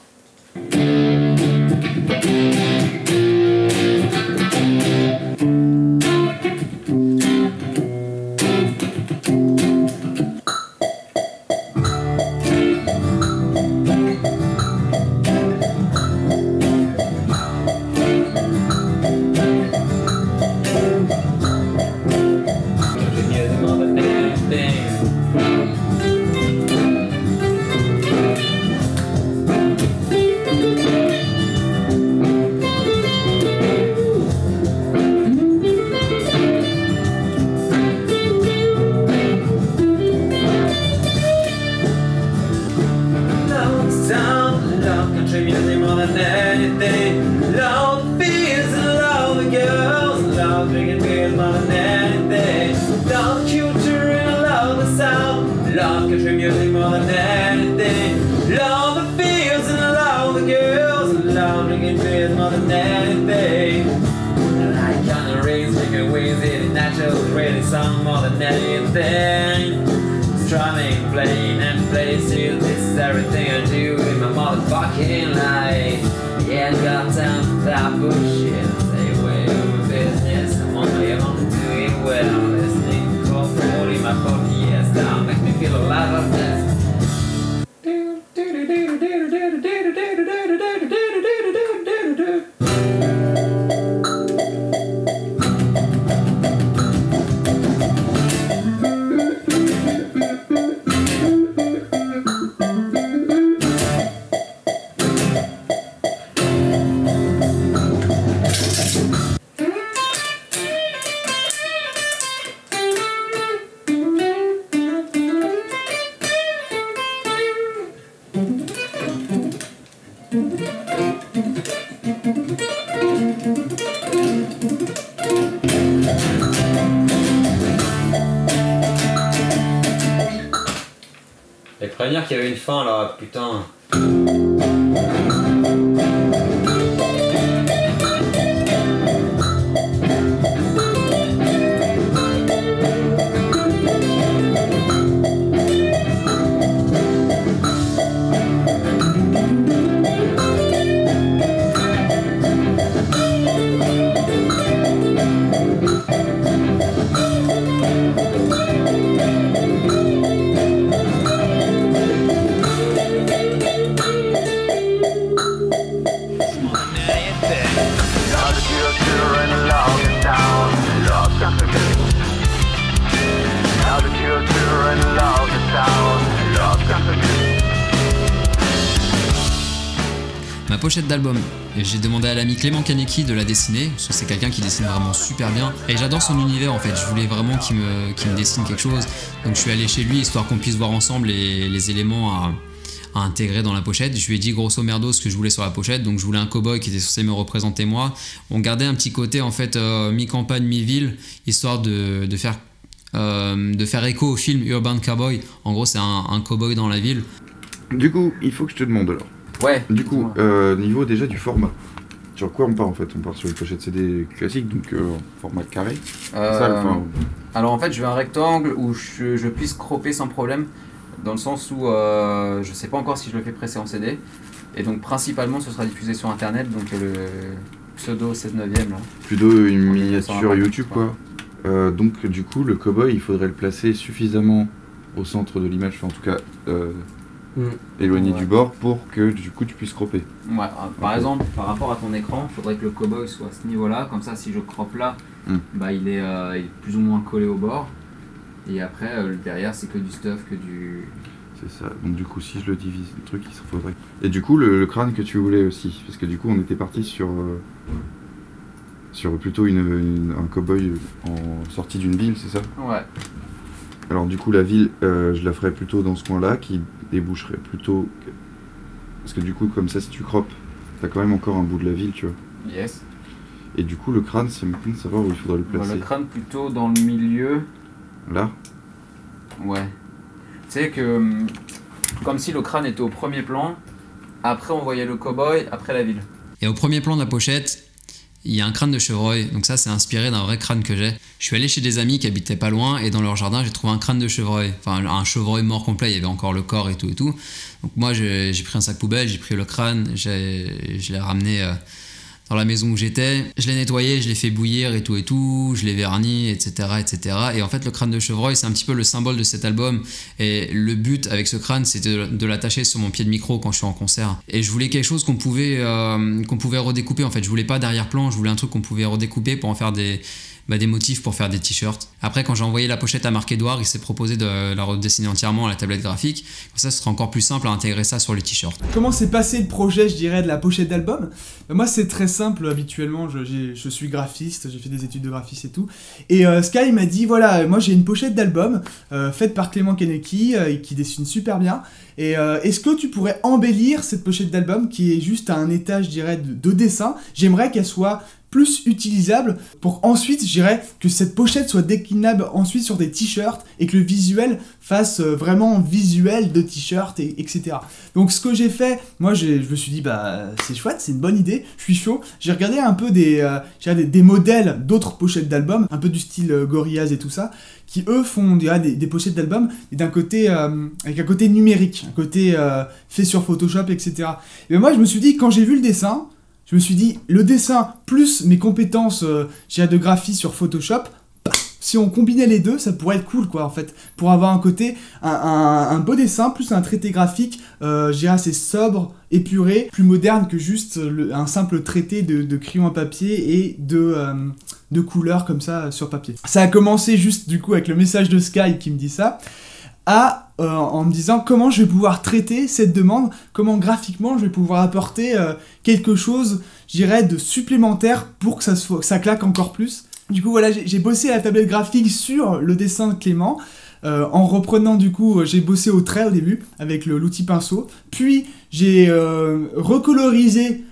Some more than anything. Strumming, playing and places. This is everything I do in my motherfucking life. Yeah, I got time for that bullshit. Stay away from my business. I'm on my own, doing well. Listening to Cold 40, my 40 years down. Make me feel alive like this. Et prévenir qu'il y avait une fin là, putain. ma pochette d'album. Et j'ai demandé à l'ami Clément Kaneki de la dessiner, parce que c'est quelqu'un qui dessine vraiment super bien. Et j'adore son univers en fait, je voulais vraiment qu'il me dessine quelque chose. Donc je suis allé chez lui histoire qu'on puisse voir ensemble les éléments à intégrer dans la pochette. Je lui ai dit grosso merdo ce que je voulais sur la pochette, donc je voulais un cow-boy qui était censé me représenter moi. On gardait un petit côté en fait mi-campagne, mi-ville, histoire de faire écho au film Urban Cowboy. En gros c'est un cow-boy dans la ville. Du coup, il faut que je te demande alors. Ouais. Du coup, niveau déjà du format. Sur quoi on part en fait? On part sur une pochette CD classique, donc format carré. Alors en fait je veux un rectangle où je puisse cropper sans problème. Dans le sens où je sais pas encore si je le fais presser en CD. Et donc principalement ce sera diffusé sur internet, donc le pseudo 16/9 là. Plutôt une miniature YouTube quoi. Donc du coup le cowboy il faudrait le placer suffisamment au centre de l'image, enfin en tout cas éloigné du bord pour que du coup tu puisses cropper. Ouais, par exemple par rapport à ton écran, il faudrait que le cowboy soit à ce niveau là, comme ça si je croppe là, bah, il est plus ou moins collé au bord. Et après, derrière, c'est que du stuff, que du... C'est ça, donc du coup, si je le divise, le truc, il s'en faudrait... Et du coup, le crâne que tu voulais aussi, parce que du coup, on était parti sur plutôt un cow-boy en sortie d'une ville, c'est ça? Ouais. Alors du coup, la ville, je la ferais plutôt dans ce coin-là, qui déboucherait plutôt... Parce que du coup, comme ça, si tu croppes, t'as quand même encore un bout de la ville, tu vois. Yes. Et du coup, le crâne, c'est maintenant de savoir où il faudrait le placer. Le crâne plutôt dans le milieu... Là? Ouais. Tu sais que comme si le crâne était au premier plan, après on voyait le cow-boy, après la ville. Et au premier plan de la pochette, il y a un crâne de chevreuil, donc ça c'est inspiré d'un vrai crâne que j'ai. Je suis allé chez des amis qui habitaient pas loin et dans leur jardin j'ai trouvé un crâne de chevreuil, enfin un chevreuil mort complet, il y avait encore le corps et tout. Donc moi j'ai pris un sac poubelle, j'ai pris le crâne, je l'ai ramené dans la maison où j'étais, je l'ai nettoyé, je l'ai fait bouillir et tout, je l'ai verni, etc. Et en fait, le crâne de chevreuil, c'est un petit peu le symbole de cet album. Et le but avec ce crâne, c'était de l'attacher sur mon pied de micro quand je suis en concert. Et je voulais quelque chose qu'on pouvait redécouper. En fait, je voulais pas d'arrière-plan, je voulais un truc qu'on pouvait redécouper pour en faire des motifs pour faire des t-shirts. Après, quand j'ai envoyé la pochette à Marc-Edouard, il s'est proposé de la redessiner entièrement à la tablette graphique. Comme ça, ce sera encore plus simple à intégrer ça sur les t-shirts. Comment s'est passé le projet, je dirais, de la pochette d'album? Moi, c'est très simple. Habituellement, je suis graphiste, j'ai fait des études de graphiste et tout. Et Sky m'a dit, voilà, moi j'ai une pochette d'album faite par Clément Kaneki qui dessine super bien. Et est-ce que tu pourrais embellir cette pochette d'album qui est juste à un état, je dirais, de dessin? J'aimerais qu'elle soit plus utilisable pour ensuite, je dirais, que cette pochette soit déclinable ensuite sur des t-shirts et que le visuel fasse vraiment visuel de t-shirt, etc. Donc ce que j'ai fait, moi je me suis dit, bah c'est chouette, c'est une bonne idée, je suis chaud. J'ai regardé un peu des modèles d'autres pochettes d'albums, un peu du style Gorillaz et tout ça, qui eux font des pochettes d'albums d'un côté avec un côté numérique, un côté fait sur Photoshop, etc. Et moi je me suis dit, quand j'ai vu le dessin, je me suis dit, le dessin plus mes compétences de graphie sur Photoshop, si on combinait les deux, ça pourrait être cool, quoi, en fait. Pour avoir un côté, un beau dessin, plus un traité graphique, assez sobre, épuré, plus moderne que juste un simple traité de crayon à papier et de couleurs comme ça sur papier. Ça a commencé juste, du coup, avec le message de Sky qui me dit ça, en me disant comment je vais pouvoir traiter cette demande, comment graphiquement je vais pouvoir apporter quelque chose, je dirais, de supplémentaire pour que ça claque encore plus. Du coup voilà, j'ai bossé à la tablette graphique sur le dessin de Clément, en reprenant du coup, j'ai bossé au trait au début avec l'outil pinceau, puis j'ai recolorisé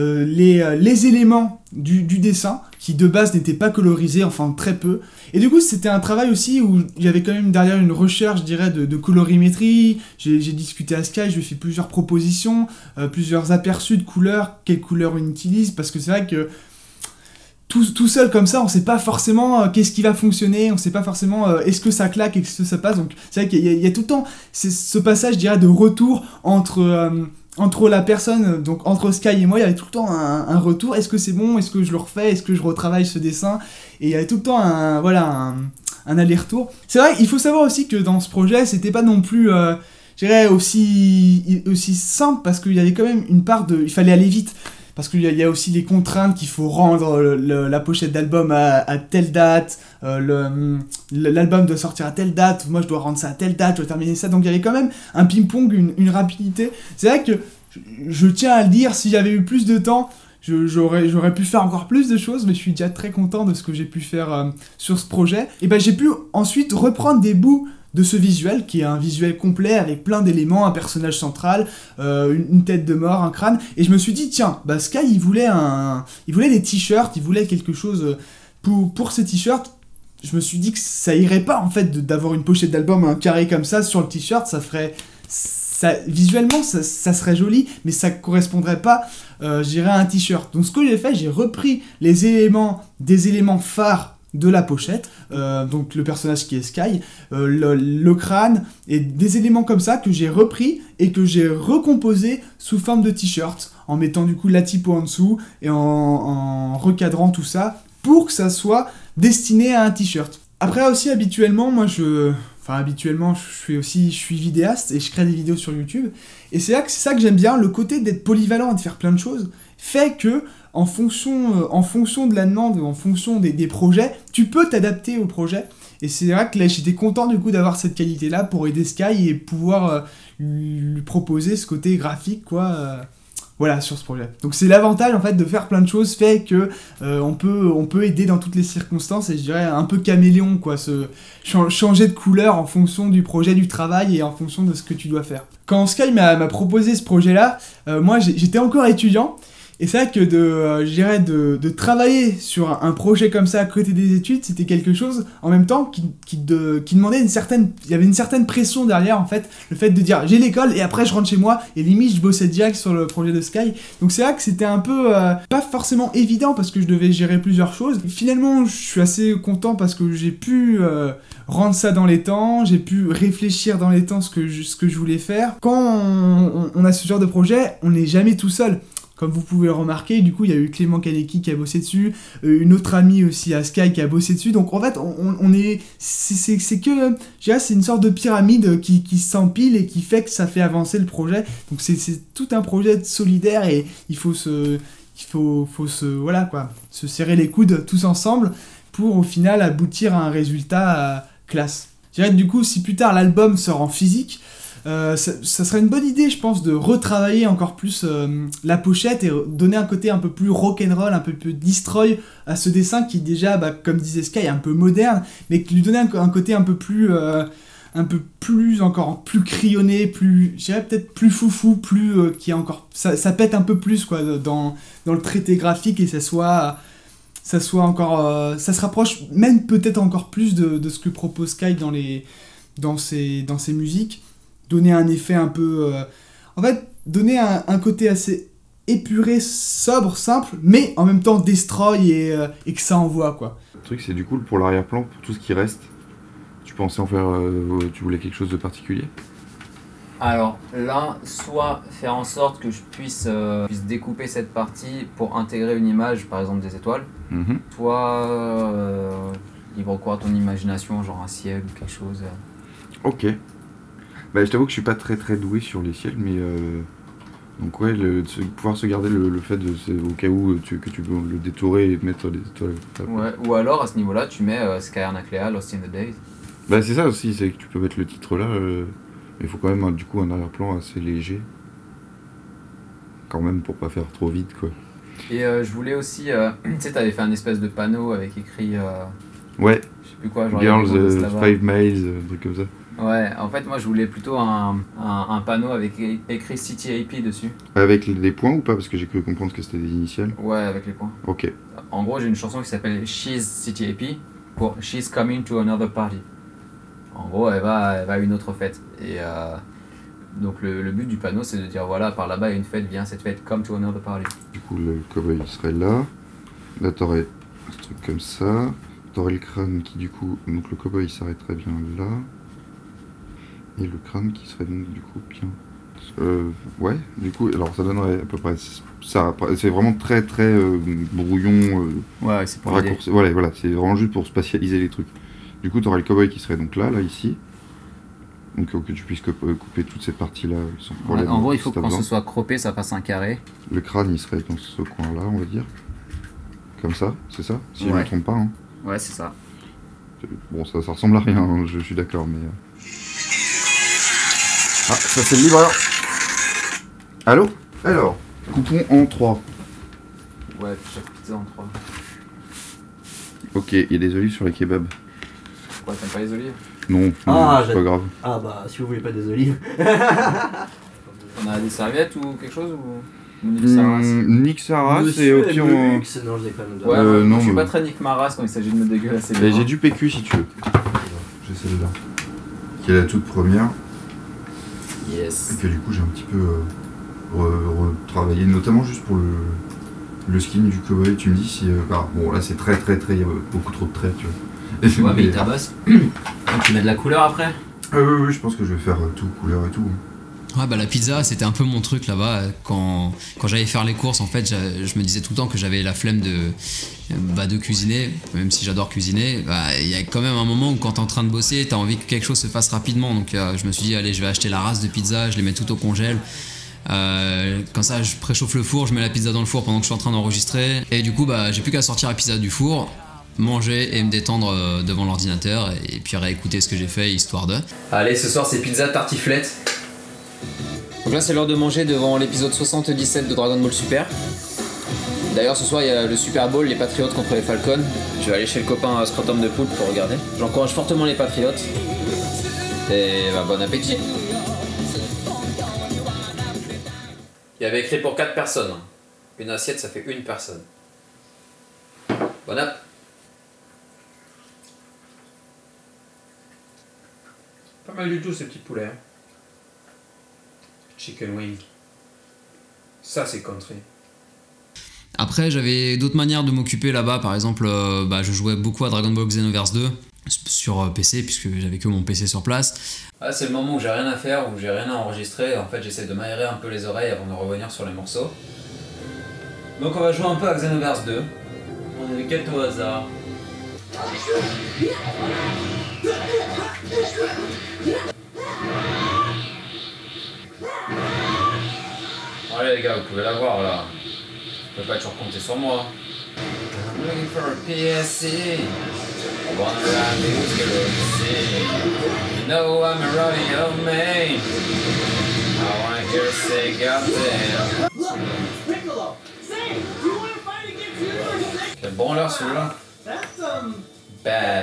les éléments du dessin qui de base n'étaient pas colorisés, enfin très peu, et du coup c'était un travail aussi où il y avait quand même derrière une recherche, je dirais, de colorimétrie. J'ai discuté à Sky, je lui ai fait plusieurs propositions, plusieurs aperçus de couleurs, quelles couleurs on utilise, parce que c'est vrai que tout seul comme ça, on sait pas forcément qu'est-ce qui va fonctionner, on sait pas forcément est-ce que ça claque, est-ce que ça passe, donc c'est vrai qu'il y a tout le temps ce passage, je dirais, de retour entre la personne, donc entre Sky et moi, il y avait tout le temps un retour, est-ce que c'est bon, est-ce que je le refais, est-ce que je retravaille ce dessin, et il y avait tout le temps un aller-retour. C'est vrai, il faut savoir aussi que dans ce projet, c'était pas non plus, je dirais, aussi simple, parce qu'il y avait quand même une part il fallait aller vite. Parce qu'il y a aussi les contraintes qu'il faut rendre la pochette d'album à telle date, l'album doit sortir à telle date, moi je dois rendre ça à telle date, je dois terminer ça, donc il y avait quand même un ping-pong, une rapidité. C'est vrai que je tiens à le dire, si j'avais eu plus de temps, j'aurais pu faire encore plus de choses, mais je suis déjà très content de ce que j'ai pu faire sur ce projet. Et ben j'ai pu ensuite reprendre des bouts de ce visuel, qui est un visuel complet avec plein d'éléments, un personnage central, une tête de mort, un crâne, et je me suis dit, tiens, bah Sky, il voulait des t-shirts, il voulait quelque chose pour ces t-shirts. Je me suis dit que ça irait pas, en fait, d'avoir une pochette d'album, un carré comme ça, sur le t-shirt, visuellement, ça serait joli, mais ça correspondrait pas, je dirais, à un t-shirt. Donc ce que j'ai fait, j'ai repris des éléments phares de la pochette, donc le personnage qui est Sky, le crâne, et des éléments comme ça que j'ai repris et que j'ai recomposé sous forme de t-shirt, en mettant du coup la typo en dessous et en recadrant tout ça pour que ça soit destiné à un t-shirt. Après aussi, habituellement, je suis vidéaste et je crée des vidéos sur YouTube, et c'est ça que j'aime bien, le côté d'être polyvalent et de faire plein de choses fait que en fonction de la demande, en fonction des projets, tu peux t'adapter au projet. Et c'est vrai que là, j'étais content du coup d'avoir cette qualité-là pour aider Sky et pouvoir lui proposer ce côté graphique, quoi, voilà, sur ce projet. Donc c'est l'avantage en fait de faire plein de choses, fait que on peut aider dans toutes les circonstances, et je dirais un peu caméléon, quoi, changer de couleur en fonction du projet, du travail, et en fonction de ce que tu dois faire. Quand Sky m'a proposé ce projet-là, moi j'étais encore étudiant. Et c'est vrai que de travailler sur un projet comme ça à côté des études, c'était quelque chose en même temps qui demandait il y avait une certaine pression derrière, en fait, le fait de dire j'ai l'école et après je rentre chez moi et limite je bossais direct sur le projet de Sky. Donc c'est vrai que c'était un peu pas forcément évident parce que je devais gérer plusieurs choses. Finalement, je suis assez content parce que j'ai pu rendre ça dans les temps, j'ai pu réfléchir dans les temps ce que je voulais faire. Quand on a ce genre de projet, on n'est jamais tout seul. Comme vous pouvez le remarquer, du coup, il y a eu Clément Kaneki qui a bossé dessus, une autre amie aussi à Sky qui a bossé dessus. Donc en fait, c'est une sorte de pyramide qui s'empile et qui fait que ça fait avancer le projet. Donc c'est tout un projet solidaire, et il faut se serrer les coudes tous ensemble pour au final aboutir à un résultat classe. Je dirais que du coup, si plus tard l'album sort en physique, ça serait une bonne idée, je pense, de retravailler encore plus la pochette et donner un côté un peu plus rock'n'roll, un peu plus destroy à ce dessin qui déjà, comme disait Sky, est un peu moderne, mais qui lui donnait un côté un peu plus encore plus crayonné, plus, je dirais peut-être plus foufou, plus qui est encore, ça pète un peu plus, quoi, dans le traité graphique, et ça soit encore, ça se rapproche même peut-être encore plus de ce que propose Sky dans ses musiques. Donner un effet un peu... en fait, donner un côté assez épuré, sobre, simple, mais en même temps destroy et que ça envoie, quoi. Le truc, c'est du coup, pour l'arrière-plan, pour tout ce qui reste, tu pensais en faire... tu voulais quelque chose de particulier? Alors là, soit faire en sorte que je puisse découper cette partie pour intégrer une image, par exemple des étoiles, soit libre cours à ton imagination, genre un ciel ou quelque chose. Ok. Bah, je t'avoue que je suis pas très doué sur les ciels, mais donc ouais, pouvoir se garder le fait de au cas où que tu peux le détourer et mettre des étoiles. Ouais, ou alors à ce niveau-là, tu mets Skyarnaclea, Lost in the Days. Bah c'est ça aussi, c'est que tu peux mettre le titre là, il faut quand même du coup un arrière-plan assez léger, quand même, pour pas faire trop vite, quoi. Et je voulais aussi, tu sais, t'avais fait un espèce de panneau avec écrit... ouais. Je sais plus quoi, genre... Girls 5 miles, un truc comme ça. Ouais, en fait, moi je voulais plutôt un panneau avec écrit CTAP dessus. Avec les points ou pas? Parce que j'ai cru comprendre que c'était des initiales. Ouais, avec les points. Ok. En gros, j'ai une chanson qui s'appelle She's CTAP pour She's Coming to Another Party. En gros, elle va à une autre fête. Et donc le but du panneau, c'est de dire voilà, par là-bas il y a une fête, viens cette fête, come to another party. Du coup, le cowboy serait là. Là, t'aurais un truc comme ça. T'aurais le crâne qui, du coup, donc le cowboy il s'arrêterait bien là. Et le crâne qui serait donc du coup bien... ouais, du coup, alors ça donnerait à peu près ça. C'est vraiment très brouillon. Ouais, c'est pour raccourci. Voilà, c'est vraiment juste pour spatialiser les trucs. Du coup, tu aurais le cowboy qui serait donc là, ici. Donc que tu puisses couper toute cette partie-là sans problème. Ouais, en gros, il faut que quand ce soit croppé, ça fasse un carré. Le crâne, il serait dans ce coin-là, on va dire. Comme ça, c'est ça? Si je ne me trompe pas. Hein. Ouais, c'est ça. Bon, ça ressemble à rien, hein, je suis d'accord, mais... Ah, ça c'est le livreur. Allô? Alors, coupons en 3. Ouais, chaque pizza en 3. Ok, il y a des olives sur les kebabs. Pourquoi t'aimes pas les olives? Non, Ah, c'est pas grave. Ah bah, si vous voulez pas des olives. On a des serviettes ou quelque chose ou Nick sa race? Nick sa race et au pire on... Non, je déconne. Ouais, non, moi, je suis mais- pas très Nick ma race quand il s'agit de me dégueulasser. Mais j'ai du PQ si tu veux. J'ai celle-là. Qui est la toute première. Yes. Et que du coup j'ai un petit peu retravaillé, notamment juste pour le skin du cowboy. Tu me dis si... bon là c'est très, il y a beaucoup trop de traits tu vois. Ouais, mais il tabasse. Tu mets de la couleur après? Oui, je pense que je vais faire tout, couleur et tout. Ouais, bah la pizza c'était un peu mon truc là-bas. Quand j'allais faire les courses, en fait, je me disais tout le temps que j'avais la flemme de cuisiner, même si j'adore cuisiner. Il y a quand même un moment où quand t'es en train de bosser, t'as envie que quelque chose se fasse rapidement. Donc je me suis dit, allez, je vais acheter la race de pizza, je les mets tout au congèle. Comme ça, je préchauffe le four, je mets la pizza dans le four pendant que je suis en train d'enregistrer. Et du coup, j'ai plus qu'à sortir la pizza du four, manger et me détendre devant l'ordinateur et puis réécouter ce que j'ai fait histoire de. Allez, ce soir c'est pizza tartiflette. Donc là c'est l'heure de manger devant l'épisode 77 de Dragon Ball Super. D'ailleurs ce soir il y a le Super Bowl, les Patriotes contre les Falcons. Je vais aller chez le copain Scrotum de Poulpe pour regarder. J'encourage fortement les Patriotes. Et bon appétit. Il y avait écrit pour 4 personnes. Une assiette ça fait une personne. Bon app. Pas mal du tout ces petits poulets. Chicken wing. Ça c'est country. Après, j'avais d'autres manières de m'occuper là-bas. Par exemple, je jouais beaucoup à Dragon Ball Xenoverse 2 sur PC, puisque j'avais que mon PC sur place. Ah, c'est le moment où j'ai rien à faire, où j'ai rien à enregistrer. En fait, j'essaie de m'aérer un peu les oreilles avant de revenir sur les morceaux. Donc, on va jouer un peu à Xenoverse 2. On est quête au hasard. Allez les gars, vous pouvez la voir là. Vous pouvez pas toujours compter sur moi. I'm looking for a PSC. I wanna ride who's gonna see. You know I'm a rodeo man. I wanna hear her say goddamn. Quel branleur celui-là. Bad.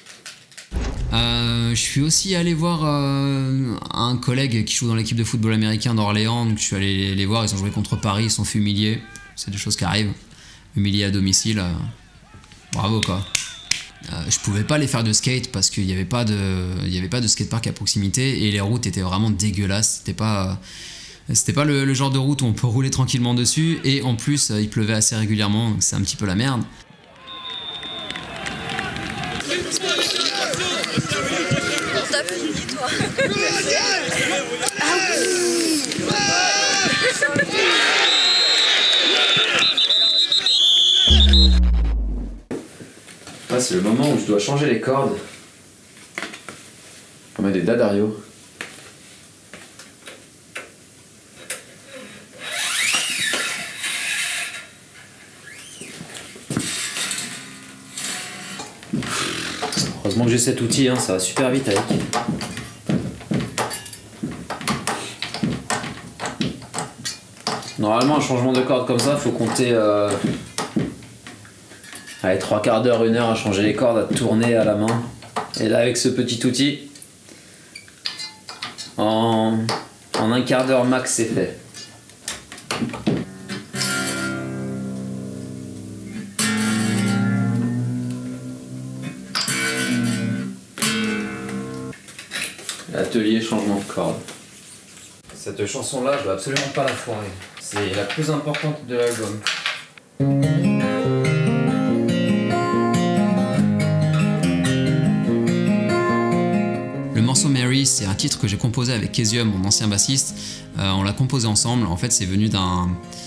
Je suis aussi allé voir un collègue qui joue dans l'équipe de football américain d'Orléans. Donc je suis allé les voir, ils ont joué contre Paris, ils sont fait humilier. C'est des choses qui arrivent. Humilier à domicile, bravo quoi. Je pouvais pas les faire de skate parce qu'il n'y avait pas de skatepark à proximité et les routes étaient vraiment dégueulasses. C'était pas le genre de route où on peut rouler tranquillement dessus et en plus il pleuvait assez régulièrement, donc c'est un petit peu la merde. T'as fini toi. Là, c'est le moment où je dois changer les cordes. On met des Dadario. Heureusement que j'ai cet outil, hein, ça va super vite avec. Normalement, un changement de corde comme ça, faut compter 3 quarts d'heure, 1 heure à changer les cordes, à tourner à la main. Et là, avec ce petit outil, en 1 quart d'heure max, c'est fait. L'atelier changement de corde. Cette chanson-là, je dois absolument pas la foirer. C'est la plus importante de l'album. Le morceau Mary, c'est un titre que j'ai composé avec Kezium, mon ancien bassiste. On l'a composé ensemble. En fait, c'est venu d'un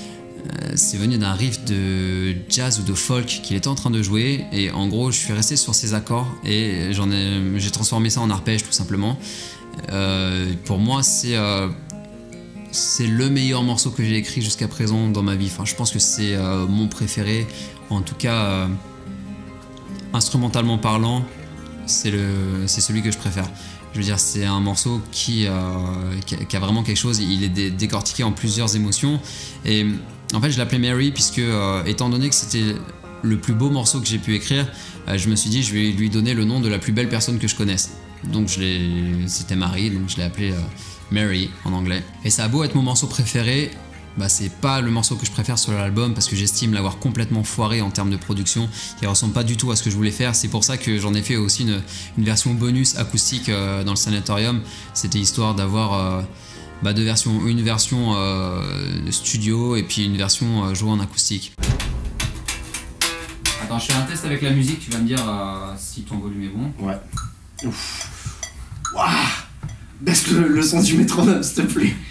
riff de jazz ou de folk qu'il était en train de jouer. Et en gros, je suis resté sur ces accords et j'ai transformé ça en arpège tout simplement. Pour moi, c'est le meilleur morceau que j'ai écrit jusqu'à présent dans ma vie. Enfin, je pense que c'est mon préféré. En tout cas, instrumentalement parlant, c'est celui que je préfère. Je veux dire, c'est un morceau qui a vraiment quelque chose. Il est décortiqué en plusieurs émotions. Et en fait, je l'appelais Mary puisque, étant donné que c'était le plus beau morceau que j'ai pu écrire, je me suis dit, je vais lui donner le nom de la plus belle personne que je connaisse. Donc c'était Marie, donc je l'ai appelé Mary en anglais. Et ça a beau être mon morceau préféré, bah c'est pas le morceau que je préfère sur l'album parce que j'estime l'avoir complètement foiré en termes de production, qui ressemble pas du tout à ce que je voulais faire. C'est pour ça que j'en ai fait aussi une version bonus acoustique dans le sanatorium. C'était histoire d'avoir deux versions, une version studio et puis une version jouée en acoustique. Attends, je fais un test avec la musique, tu vas me dire si ton volume est bon. Ouais. Ouf. Waouh. Baisse le son du métronome, s'il te plaît.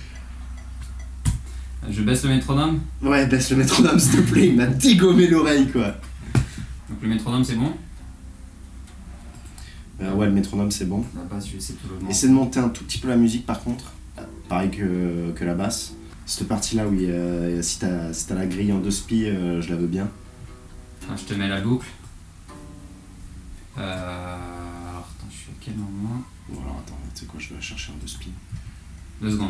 Je baisse le métronome? Ouais, baisse le métronome, s'il te plaît. Il m'a dégommé l'oreille, quoi. Donc le métronome, c'est bon? Ouais, le métronome, c'est bon. La basse, je vais essayer de tout le Essaie de monter un tout petit peu la musique, par contre. Pareil que la basse. Cette partie-là, oui, si t'as la grille en 2 spi, je la veux bien. Je te mets la boucle. Alors, attends, je suis à quel moment? Bon, alors attends, tu sais quoi, je vais la chercher en 2 spi. 2 secondes.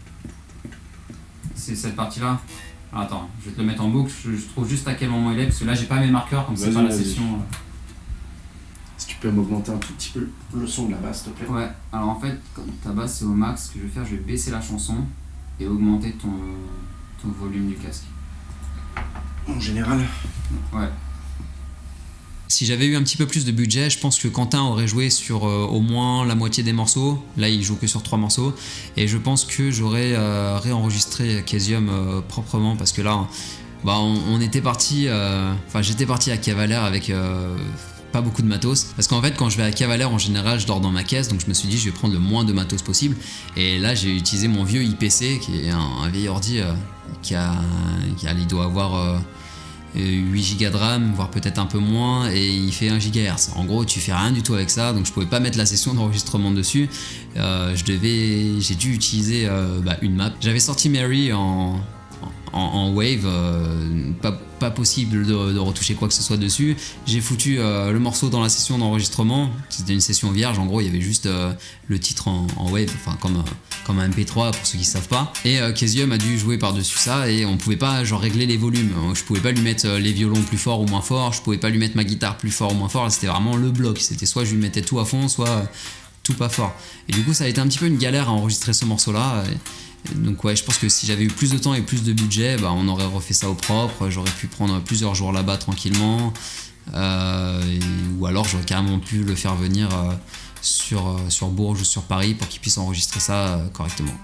C'est cette partie-là? Attends, je vais te le mettre en boucle, je trouve juste à quel moment il est, parce que là j'ai pas mes marqueurs, comme c'est pas la session. Si tu peux m'augmenter un tout petit peu le son de la basse, s'il te plaît. Ouais, alors en fait, comme ta basse c'est au max, ce que je vais faire, je vais baisser la chanson et augmenter ton volume du casque. En général? Ouais. Si j'avais eu un petit peu plus de budget, je pense que Quentin aurait joué sur au moins la moitié des morceaux. Là, il joue que sur 3 morceaux. Et je pense que j'aurais réenregistré Casium proprement parce que là, on était parti. J'étais parti à Cavalaire avec pas beaucoup de matos. Parce qu'en fait, quand je vais à Cavalaire, en général, je dors dans ma caisse. Donc je me suis dit, je vais prendre le moins de matos possible. Et là, j'ai utilisé mon vieux IPC, qui est un vieil ordi il doit avoir 8 Go de RAM, voire peut-être un peu moins, et il fait 1 GHz. En gros, tu fais rien du tout avec ça, donc je pouvais pas mettre la session d'enregistrement dessus. J'ai dû utiliser une map. J'avais sorti Mary en wave, pas possible de retoucher quoi que ce soit dessus. J'ai foutu le morceau dans la session d'enregistrement. C'était une session vierge, en gros il y avait juste le titre en wave, enfin comme un MP3 pour ceux qui savent pas. Et Casium a dû jouer par dessus ça et on pouvait pas régler les volumes. Je pouvais pas lui mettre les violons plus forts ou moins forts, je pouvais pas lui mettre ma guitare plus fort ou moins fort. C'était vraiment le bloc, c'était soit je lui mettais tout à fond, soit tout pas fort. Et du coup ça a été un petit peu une galère à enregistrer ce morceau là. Donc ouais, je pense que si j'avais eu plus de temps et plus de budget, on aurait refait ça au propre, j'aurais pu prendre plusieurs jours là-bas tranquillement, ou alors j'aurais carrément pu le faire venir sur Bourges ou sur Paris pour qu'il puisse enregistrer ça correctement.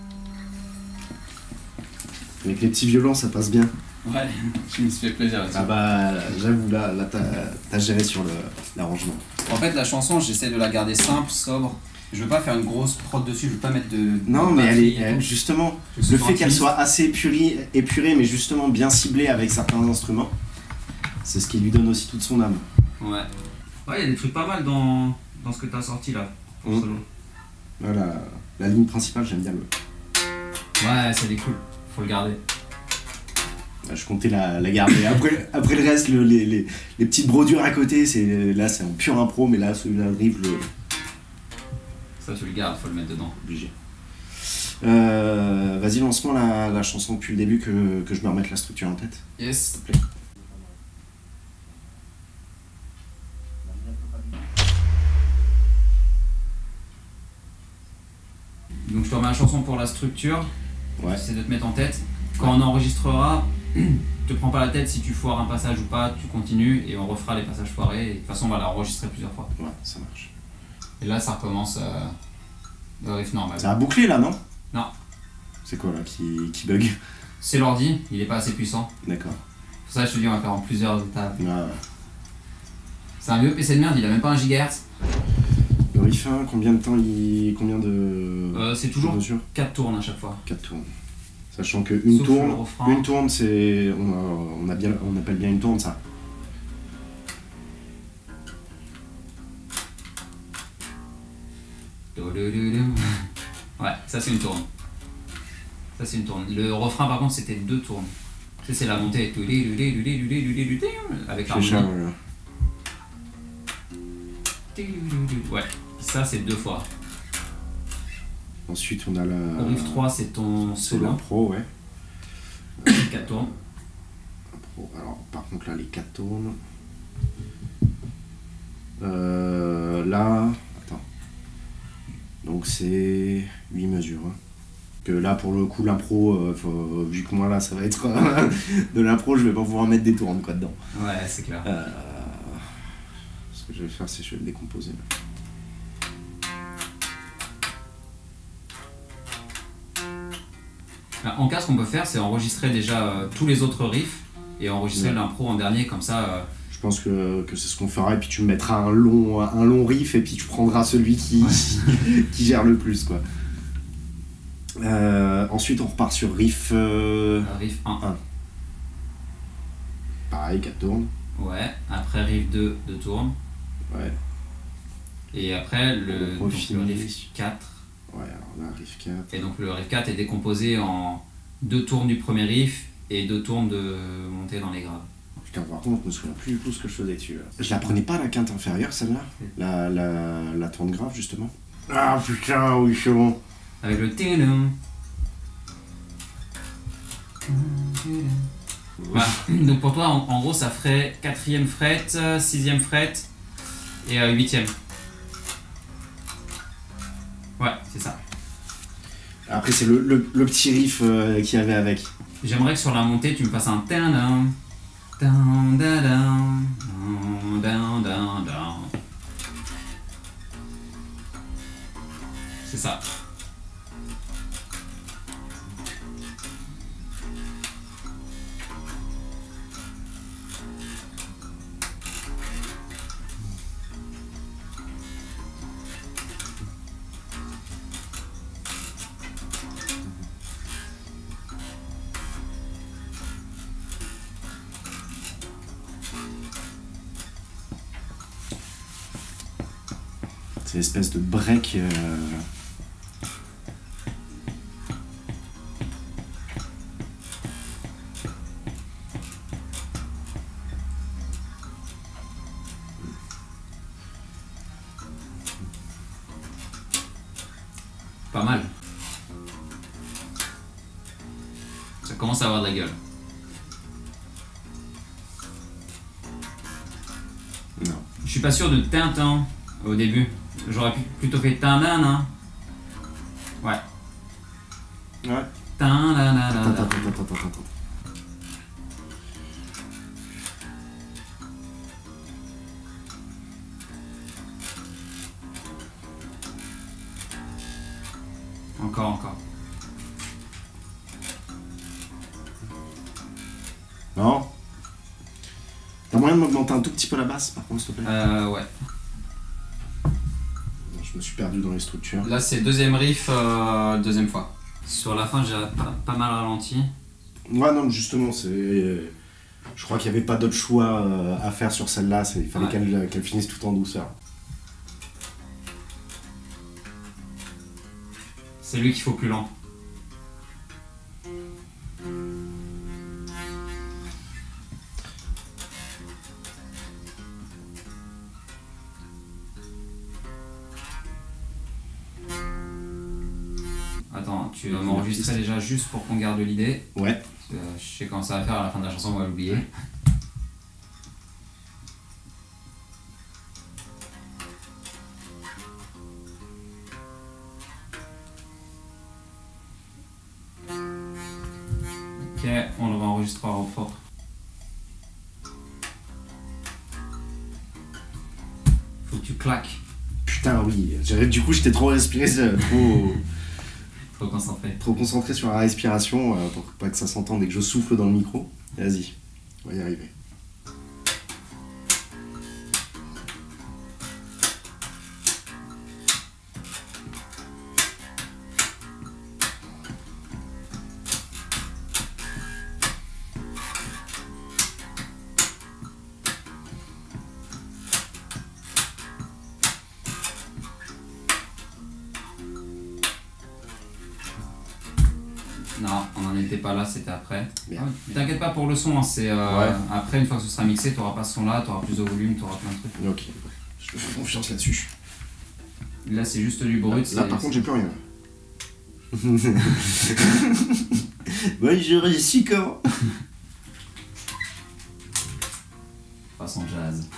Avec les petits violons, ça passe bien. Ouais, je me suis fait plaisir là-dessus. Ah bah, j'avoue, là t'as géré sur l'arrangement. En fait, la chanson, j'essaie de la garder simple, sobre. Je veux pas faire une grosse prod dessus, je veux pas mettre de... Non, mais elle justement, le fait qu'elle soit assez épurée, mais justement bien ciblée avec certains instruments, c'est ce qui lui donne aussi toute son âme. Ouais. Ouais, il y a des trucs pas mal dans ce que t'as sorti là, pour solo. Voilà, la ligne principale, j'aime bien le... Ouais, c'est des cool, faut le garder. Je comptais la garder. Après le reste, les petites brodures à côté, là c'est en pur impro, mais là, celui-là, Drive, ça tu le gardes, faut le mettre dedans. Obligé. Vas-y, lance-moi la chanson depuis le début que je me remette la structure en tête. Yes, s'il te plaît. Donc je te remets la chanson pour la structure. Ouais. J'essaie de te mettre en tête. Quand on enregistrera, te prends pas la tête si tu foires un passage ou pas, tu continues et on refera les passages foirés. Et de toute façon, on va la enregistrer plusieurs fois. Ouais, ça marche. Et là, ça recommence le riff normal. Ça a bouclé là, non? Non. C'est quoi là qui bug? C'est l'ordi, il est pas assez puissant. D'accord. Pour ça, je te dis, on va faire en plusieurs étapes. Ouais. C'est un vieux PC de merde, il a même pas 1 GHz. Le riff 1, combien de temps combien de... c'est toujours 4 tournes à chaque fois. 4 tournes. Sachant qu'une tourne, c'est... On appelle bien une tourne, ça. Ouais, ça c'est une tourne. Ça c'est une tourne. Le refrain par contre c'était 2 tournes. Ça c'est la montée avec l'harmonie. Ouais. Ça, c'est 2 fois. Ensuite, on a la. Riff 3, c'est ton C'est solo. l'impro, ouais. 4 tours. Impro. Alors, par contre, là, les 4 tournes. Là. Attends. Donc, c'est 8 mesures. Hein. Que là, pour le coup, l'impro, vu que moi, là, ça va être de l'impro, je vais pas pouvoir mettre des tournes quoi dedans. Ouais, c'est clair. Ce que je vais faire, c'est que je vais le décomposer. En cas, ce qu'on peut faire, c'est enregistrer déjà tous les autres riffs et enregistrer l'impro en dernier, comme ça. Je pense que c'est ce qu'on fera, et puis tu me mettras un long riff, et puis tu prendras celui qui, qui gère le plus, quoi. Ensuite, on repart sur riff... riff 1. Pareil, 4 tournes. Ouais, après riff 2, 2 tournes. Ouais. Et après, le riff 4. Ouais, alors là, riff 4. Et donc le riff 4 est décomposé en 2 tournes du premier riff et 2 tournes de montée dans les graves. Putain, par contre, je me souviens plus du tout ce que je faisais dessus. Là. Je la prenais pas à la quinte inférieure, celle-là, la tourne grave, justement. Ah putain, oui, c'est bon. Avec le tinum. Voilà. Donc pour toi, en gros, ça ferait 4e fret, 6e fret et 8e. Ouais, c'est ça. Après, c'est le petit riff qu'il y avait avec. J'aimerais que sur la montée, tu me fasses un tin-dun. C'est ça. C'est l'espèce de break. Pas mal. Ça commence à avoir de la gueule. Non. Je suis pas sûr de Tintin au début. J'aurais plutôt fait Tintin. Ouais. Ouais. Attends. Encore. Non. T'as moyen de m'augmenter un tout petit peu la basse, par contre, s'il te plaît? Ouais. Je me suis perdu dans les structures. Là, c'est 2e riff, 2e fois. Sur la fin, j'ai pas mal ralenti. Ouais, non, justement, c'est... Je crois qu'il n'y avait pas d'autre choix à faire sur celle-là. Il fallait qu'elle finisse tout en douceur. C'est lui qu'il faut plus lent. Attends, tu vas m'enregistrer déjà juste pour qu'on garde l'idée. Ouais. Je sais comment ça va faire à la fin de la chanson, on va l'oublier. Ok, on le réenregistrera au propre. Faut que tu claques. Putain, oui. Du coup, j'étais trop respiré, Trop concentré. Trop concentré sur la respiration pour pas que ça s'entende et que je souffle dans le micro. Vas-y, on va y arriver. Non, on n'en était pas là, c'était après. T'inquiète pas pour le son, hein, c'est après, une fois que ce sera mixé, t'auras pas ce son là, t'auras plus de volume, t'auras plein de trucs. Ok, je te fais confiance là-dessus. Là, c'est juste du brut. Là, par contre, j'ai plus rien. Bonjour, je suis comment? Pas sans jazz.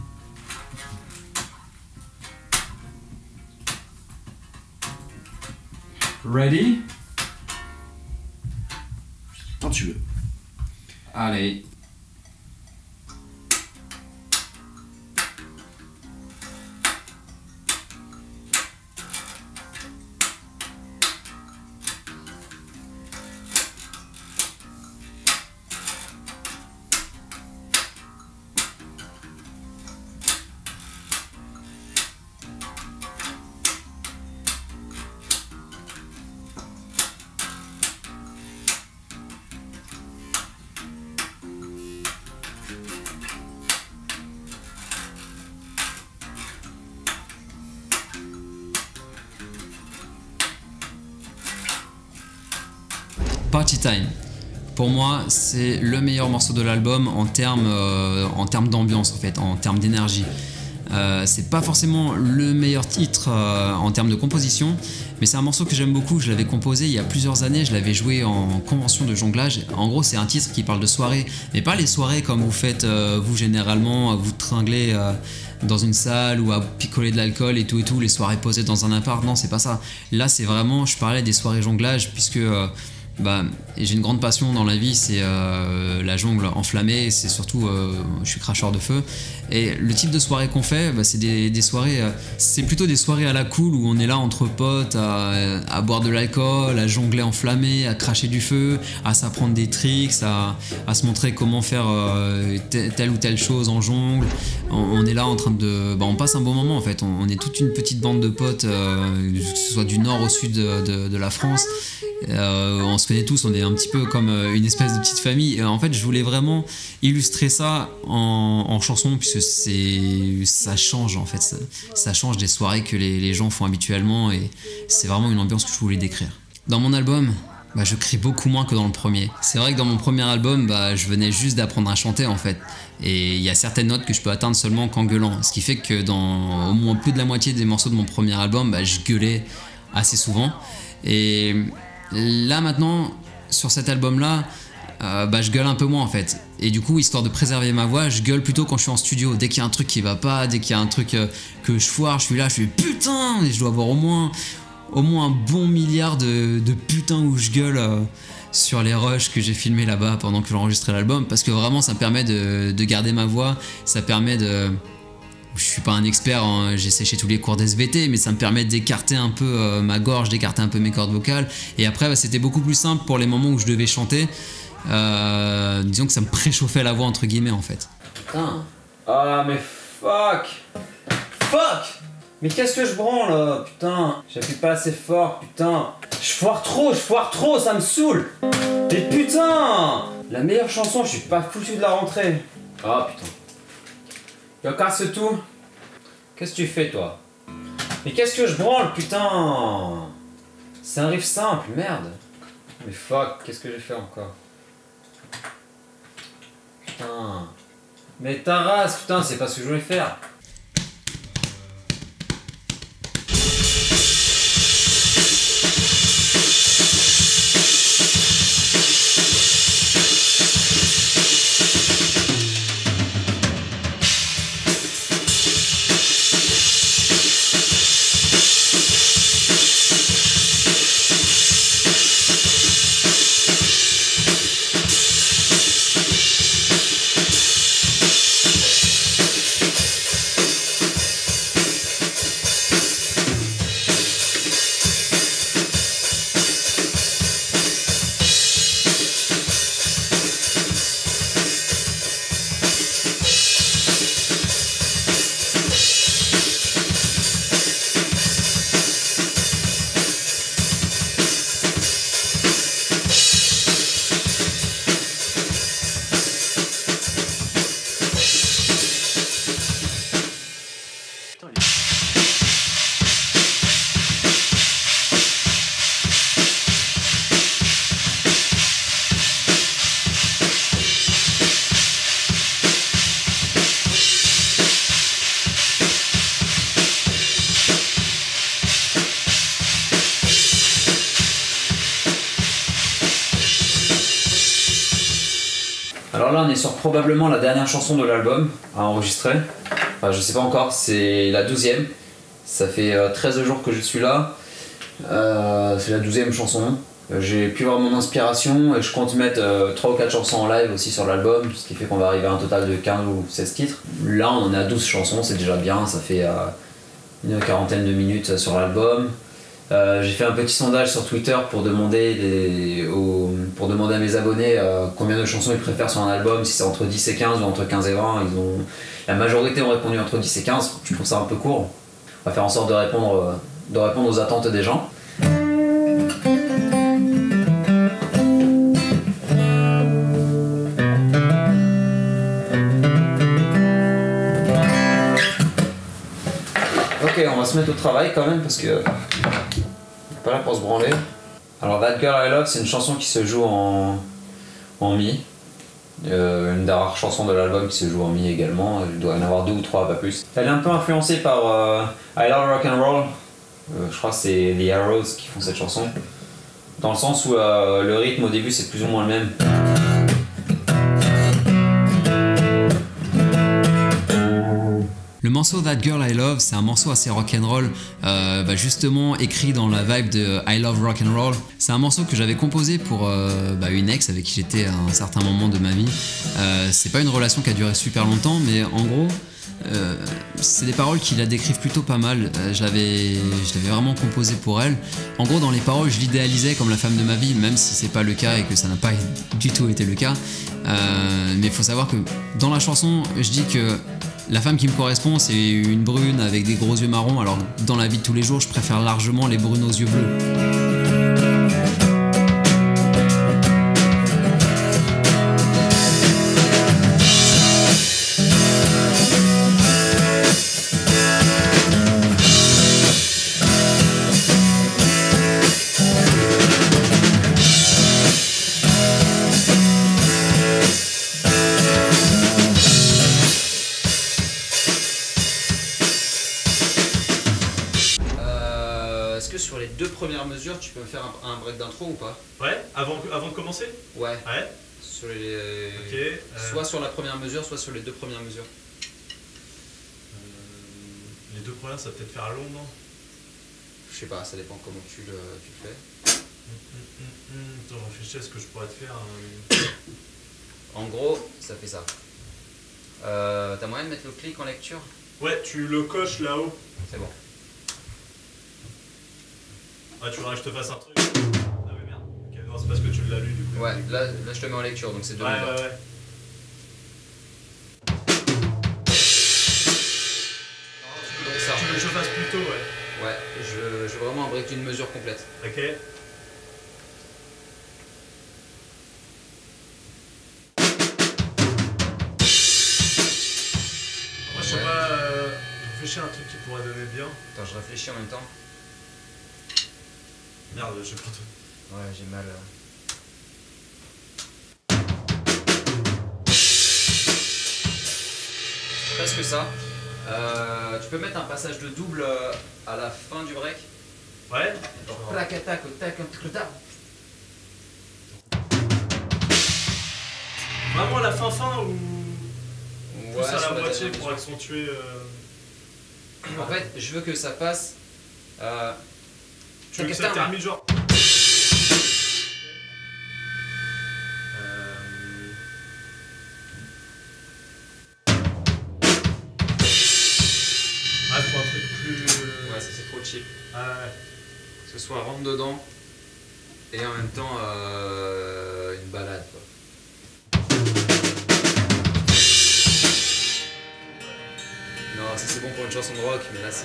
Ready? Quand tu veux. Allez. Party Time. Pour moi, c'est le meilleur morceau de l'album en termes d'ambiance, en fait, en termes d'énergie. C'est pas forcément le meilleur titre en termes de composition, mais c'est un morceau que j'aime beaucoup. Je l'avais composé il y a plusieurs années, je l'avais joué en convention de jonglage. En gros, c'est un titre qui parle de soirée, mais pas les soirées comme vous faites vous généralement, vous tringlez dans une salle ou à picoler de l'alcool et tout, les soirées posées dans un appart. Non, c'est pas ça. Là, c'est vraiment, je parlais des soirées jonglage puisque j'ai une grande passion dans la vie, c'est la jungle enflammée, c'est surtout je suis cracheur de feu, et le type de soirée qu'on fait, c'est des soirées, c'est plutôt des soirées à la cool où on est là entre potes à boire de l'alcool, à jongler enflammé, à cracher du feu, à s'apprendre des tricks, à se montrer comment faire telle ou telle chose en jongle. On est là en train de, on passe un bon moment en fait, on est toute une petite bande de potes, que ce soit du nord au sud de la France. On se connaît tous, on est un petit peu comme une espèce de petite famille. Et en fait, je voulais vraiment illustrer ça en chanson, puisque ça change en fait, ça change des soirées que les gens font habituellement, et c'est vraiment une ambiance que je voulais décrire. Dans mon album, je crie beaucoup moins que dans le premier. C'est vrai que dans mon premier album, je venais juste d'apprendre à chanter en fait. Et il y a certaines notes que je peux atteindre seulement qu'en gueulant. Ce qui fait que dans au moins plus de la moitié des morceaux de mon premier album, je gueulais assez souvent. Et là maintenant, sur cet album-là, je gueule un peu moins en fait. Et du coup, histoire de préserver ma voix, je gueule plutôt quand je suis en studio. Dès qu'il y a un truc qui va pas, dès qu'il y a un truc que je foire, je suis là, je fais putain, et je dois avoir au moins un bon milliard de putains où je gueule sur les rushs que j'ai filmés là-bas pendant que j'enregistrais l'album, parce que vraiment ça me permet de garder ma voix, ça permet de... Je suis pas un expert, j'ai séché tous les cours d'SVT, mais ça me permet d'écarter un peu ma gorge, d'écarter un peu mes cordes vocales. Et après, c'était beaucoup plus simple pour les moments où je devais chanter. Disons que ça me préchauffait la voix, entre guillemets, en fait. Putain. Ah, mais fuck. Mais qu'est-ce que je branle là, putain. J'appuie pas assez fort, putain. Je foire trop, ça me saoule. Mais putain. La meilleure chanson, je suis pas foutu de la rentrer. Ah, putain. Yo, casse tout. Qu'est-ce que tu fais, toi? Mais qu'est-ce que je branle, putain? C'est un riff simple, merde. Mais fuck, qu'est-ce que j'ai fait encore? Putain. Mais ta race, putain, c'est pas ce que je voulais faire. Alors là, on est sur probablement la dernière chanson de l'album à enregistrer. Enfin, je sais pas encore, c'est la 12e. Ça fait 13 jours que je suis là. C'est la 12e chanson. J'ai pu voir mon inspiration et je compte mettre 3 ou 4 chansons en live aussi sur l'album, ce qui fait qu'on va arriver à un total de 15 ou 16 titres. Là, on en est à 12 chansons, c'est déjà bien. Ça fait une quarantaine de minutes sur l'album. J'ai fait un petit sondage sur Twitter pour demander, à mes abonnés combien de chansons ils préfèrent sur un album, si c'est entre 10 et 15 ou entre 15 et 20. La majorité ont répondu entre 10 et 15, je trouve ça un peu court. On va faire en sorte de répondre aux attentes des gens. Ok, on va se mettre au travail quand même parce que pas là pour se branler. Alors That Girl I Love, c'est une chanson qui se joue en mi. Une des rares chansons de l'album qui se joue en mi également. Il doit y en avoir 2 ou 3, pas plus. Elle est un peu influencée par I Love Rock and Roll. Je crois que c'est The Arrows qui font cette chanson. Dans le sens où le rythme au début c'est plus ou moins le même. Le morceau That Girl I Love, c'est un morceau assez rock'n'roll, justement écrit dans la vibe de I Love Rock'n'Roll. C'est un morceau que j'avais composé pour une ex avec qui j'étais à un certain moment de ma vie. C'est pas une relation qui a duré super longtemps, mais en gros, c'est des paroles qui la décrivent plutôt pas mal. Je l'avais vraiment composé pour elle. En gros, dans les paroles, je l'idéalisais comme la femme de ma vie, même si c'est pas le cas et que ça n'a pas du tout été le cas. Mais il faut savoir que dans la chanson, je dis que la femme qui me correspond, c'est une brune avec des gros yeux marrons, alors dans la vie de tous les jours, je préfère largement les brunes aux yeux bleus. Sur les 2 premières mesures, tu peux me faire un break d'intro ou pas? Ouais, avant de commencer? Ouais. Ouais. Sur les... Ok. Soit sur la première mesure, soit sur les 2 premières mesures. Les 2 premières, ça va peut-être faire long, non? Je sais pas, ça dépend comment tu le fais. Attends, je réfléchis à ce que je pourrais te faire. En gros, ça fait ça. T'as moyen de mettre le clic en lecture? Ouais, tu le coches là-haut. C'est bon. Ah, tu voudrais que je te fasse un truc? Ah mais merde. Ok, non, c'est parce que tu l'as lu du coup. Ouais, là je te mets en lecture, donc c'est 2 mesures. Ouais. Donc ça. Tu veux que je fasse plus tôt, ouais. Ouais, je veux vraiment un break d'une mesure complète. Ok. Moi je sais pas, je réfléchis à un truc qui pourrait donner bien. Attends, je réfléchis en même temps. Merde, je sais pas tout. Ouais, j'ai mal. Presque ça. Tu peux mettre un passage de double à la fin du break? Ouais. Plac, attaque, tac, tac. Vraiment à la fin ou Ouais, plus à sur la moitié dernière pour accentuer. En fait, je veux que ça passe. Tu veux que ça termine genre. Ah, faut un truc plus. Ouais, ça c'est trop cheap. Ah ouais. Que ce soit rentre dedans et en même temps une balade quoi. Non, ça c'est bon pour une chanson de rock, mais là c'est.